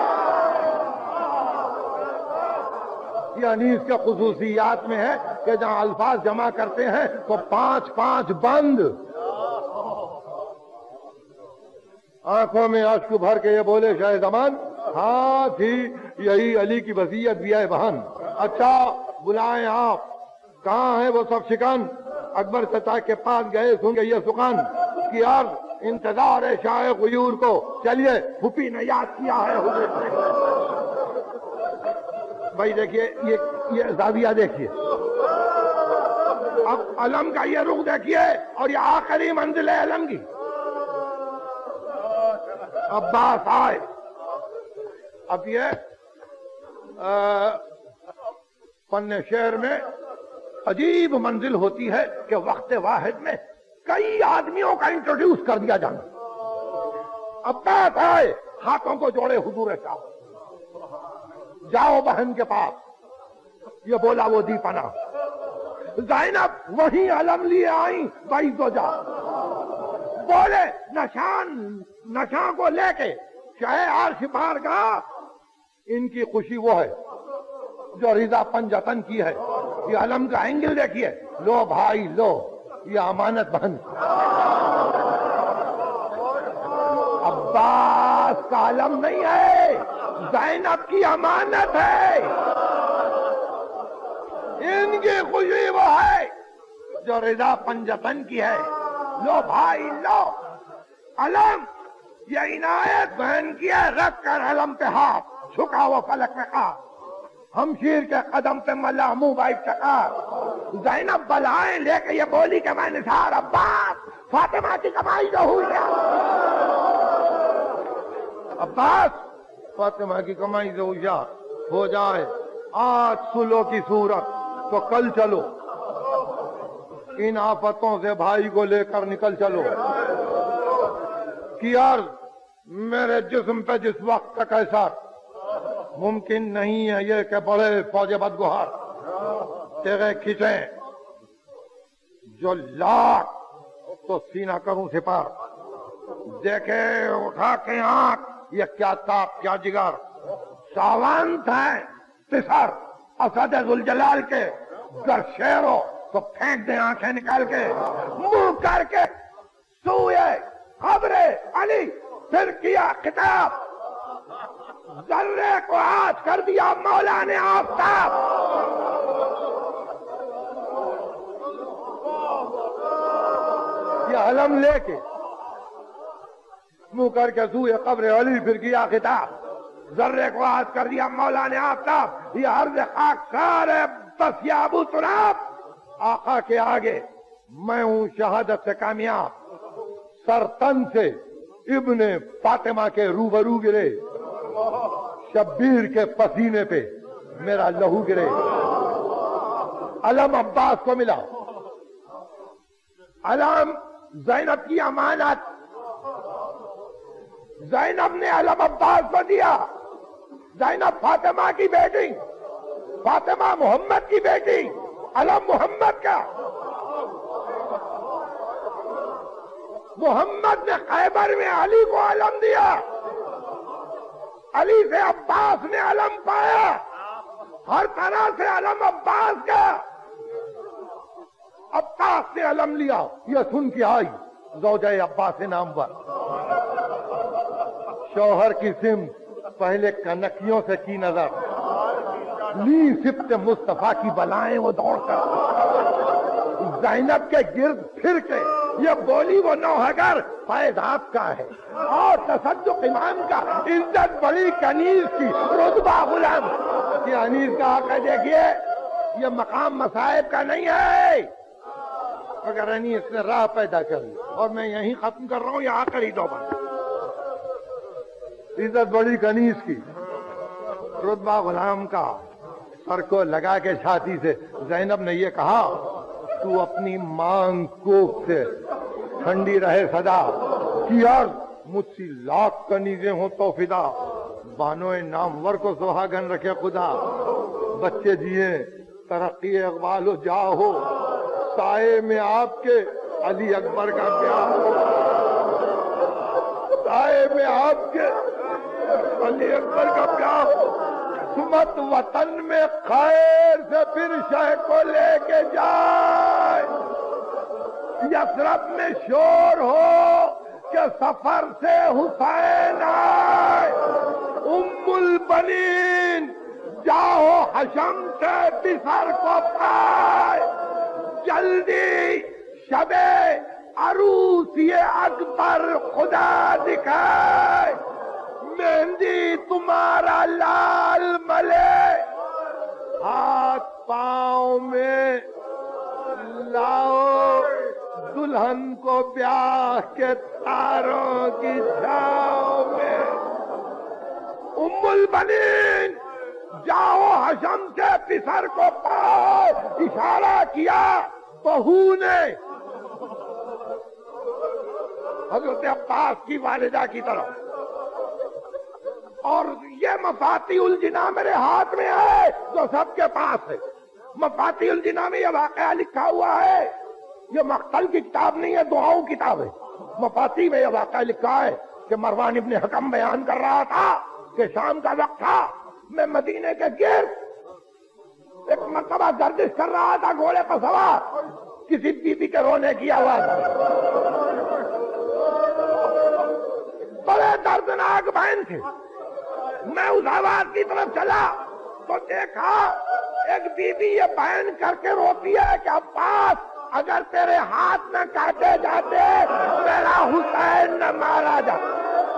یعنی اس کے خصوصیات میں ہے کہ جہاں الفاظ جمع کرتے ہیں تو 5 بند. آنکھوں میں اشک بھر کے یہ بولے شاہ زمان، ہاں تھی یہی علی کی وصیت بھی ہے بہن. اچھا بلائیں آپ، کہاں ہیں وہ سب شکن؟ اکبر چچا کے پاس گئے، سن کے یہ سخن کی عرض انتظار ہے شاہ غیور کو. چلیے پھوپھی نے یاد کیا ہے حضور نے. بھائی دیکھیے یہ زاویہ دیکھیے، اب علم کا یہ رخ دیکھیے اور یہ آخری منزل ہے علم کی. عباس آئے. اب یہ فن شعر میں عجیب منزل ہوتی ہے کہ وقت واحد میں کئی آدمیوں کا انٹروڈیوس کر دیا جانا. عباس آئے، ہاتھوں کو جوڑے حضور شاہ، جاؤ بہن کے پاس. یہ بولا وہ دی پنا. زینب وہیں علم لیے آئیں بھائی تو جا. بولے نشان کو لے کے شاہ عرش پار گاہ. ان کی خوشی وہ ہے جو رضا پنجتن کی ہے. یہ علم کا اینگل دیکھیے. لو بھائی لو، یہ امانت بہن. عباس کا علم نہیں ہے، زینب کی امانت ہے. ان کی خوشی وہ ہے جو رضا پنجتن کی ہے. لو بھائی لو علم، یہ عنایت بہن کی ہے، رکھ کر علم پہ ہاتھ، چھکا وہ فلک میں خاک. ہمشیر کے قدم پہ ملا منہ بائی چکار. زینب بلائیں لے کے یہ بولی کہ میں نثار عباس فاطمہ کی کمائی جو ہوئی ہے. عباس فاطمہ کی کمائی جو ہو جائے، آج سلو کی صورت تو کل چلو، ان آفتوں سے بھائی کو لے کر نکل چلو. کی عرض میرے جسم پہ جس وقت تک ایسا ممکن نہیں ہے یہ کہ بڑے فوج بدگوہر تیرے کھینچیں، جو لاکھ تو سینہ کروں سپار. دیکھے اٹھا کے آنکھ یہ کیا تاپ کیا جگر، ساونت ہے پسر اسد ذوالجلال کے، گر شیر ہو تو پھینک دیں آنکھیں نکال کے. منہ کر کے سوئے قبر علی پھر کیا خطاب، ذرے کو آج کر دیا مولا نے آفتاب. یہ علم لے کے منہ کر کے سوئے قبر علی پھر کیا خطاب، ذرے کو آج کر دیا مولا نے آفتاب. یہ عرض خاکسار ہے بس یا ابو تراب، آقا کے آگے میں ہوں شہادت سے کامیاب. سرتن سے ابن فاطمہ کے روبرو گرے، شبیر کے پسینے پہ میرا لہو گرے. علم عباس کو ملا، علم زینب کی امانت، زینب نے علم عباس کو دیا. زینب فاطمہ کی بیٹی، فاطمہ محمد کی بیٹی، علم محمد کا. محمد نے خیبر میں علی کو علم دیا، علی سے عباس نے علم پایا، ہر طرح سے علم عباس کا. عباس سے علم لیا، یہ سن کے آئی زوجہ عباس نام پر. شوہر کی سمت پہلے کنکیوں سے کی نظر، لی سبت مصطفیٰ کی بلائیں وہ دوڑ کر زینب کے گرد پھر کے یہ بولی وہ نوحگر فیضاب کا ہے اور تصدق امام کا، عزت بڑی کنیز کی رتبہ غلام. یہ انیس کا آقا دیکھیے یہ مقام مصائب کا نہیں ہے. اگر انیس نے راہ پیدا کر لی اور میں یہیں ختم کر رہا ہوں، یہ آخری دوبارہ. عزت بڑی کنیز کی رتبہ غلام کا. سر کو لگا کے چھاتی سے زینب نے یہ کہا، تو اپنی مانگ کوک سے ٹھنڈی رہے صدا. کی عرض مجھ سی لاکھ کنیزیں ہوں تو فدا، بانوئے نامور کو سہاگن رکھے خدا. بچے جیے ترقی اقبال و جاہ ہو، سائے میں آپ کے علی اکبر کا بیاہ ہو. سائے میں آپ کے علی اکبر کا بیاہ ہو. سمت وطن میں خیر سے پھر شہ کو لے کے جائے. یثرب میں شور ہو کہ سفر سے حسین آئے. ام البنین جاؤ حشم سے بسر کو پائے. جلدی شب عروسی اکبر خدا دکھائے. مہندی تمہارا لال ملے، ہاتھ پاؤں میں لاؤ دلہن کو بیاہ کے تاروں کی چھاؤں میں. ام البنین جاؤ حشم سے پسر کو پاؤ. اشارہ کیا بہو نے حضرت عباس کی والدہ کی طرف. اور یہ مفاتیح الجناح میرے ہاتھ میں ہے جو سب کے پاس ہے. مفاتیح الجناح میں یہ واقعہ لکھا ہوا ہے، یہ مقتل کی کتاب نہیں ہے، دعاؤں کی کتاب ہے. مفاتیح میں یہ واقعہ لکھا ہے کہ مروان ابن حکم بیان کر رہا تھا کہ شام کا وقت تھا، میں مدینے کے گرد ایک مرتبہ گردش کر رہا تھا گھوڑے پر سوار، کسی بی بی کے رونے کی آواز. بڑے دردناک بہن تھے. میں اس آواز کی طرف چلا تو دیکھا ایک بی بی یہ بیان کر کے روتی ہے کہ عباس اگر تیرے ہاتھ میں کاٹے جاتے میرا حسین نہ مارا جاتا۔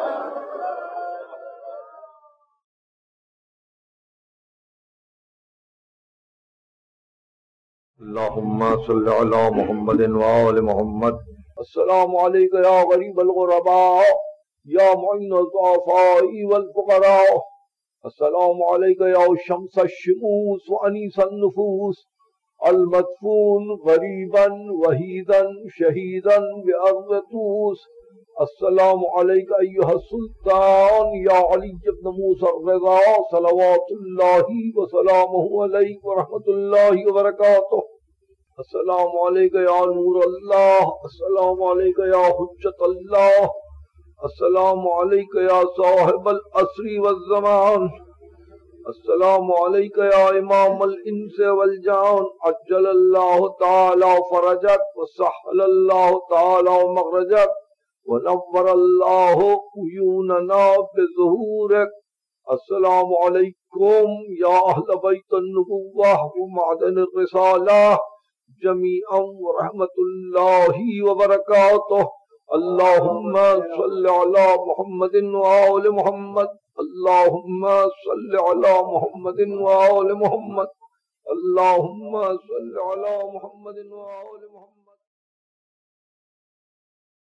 اللہم صلی علی محمد وآل محمد۔ السلام علیک یا غریب الغرباء یا معین الضعفاء والفقراء، السلام علیک یا شمس الشموس وانیس النفوس، المدفون غریبا وحیدا شہیدا بأرض طوس، السلام علیک ایہا السلطان یا علی بن موسیٰ الرضا صلوات اللہ وسلامہ علیک ورحمۃ اللہ وبرکاتہ، السلام علیک یا نور اللہ، السلام علیک یا حجت اللہ، السلام علیک یا صاحب العصر والزمان، السلام علیک یا امام الانس والجان، عجل اللہ تعالی فرجک وسہل اللہ تعالی مخرجک ونور اللہ عیوننا بظہورک، السلام علیکم یا اہل بیت النبوہ ومعدن الرسالہ جمیعا ورحمۃ اللہ وبرکاتہ، اللہم صلی علی محمد وآل محمد، اللہم صلی علی محمد وآل محمد، اللہم صلی علی محمد وآل محمد۔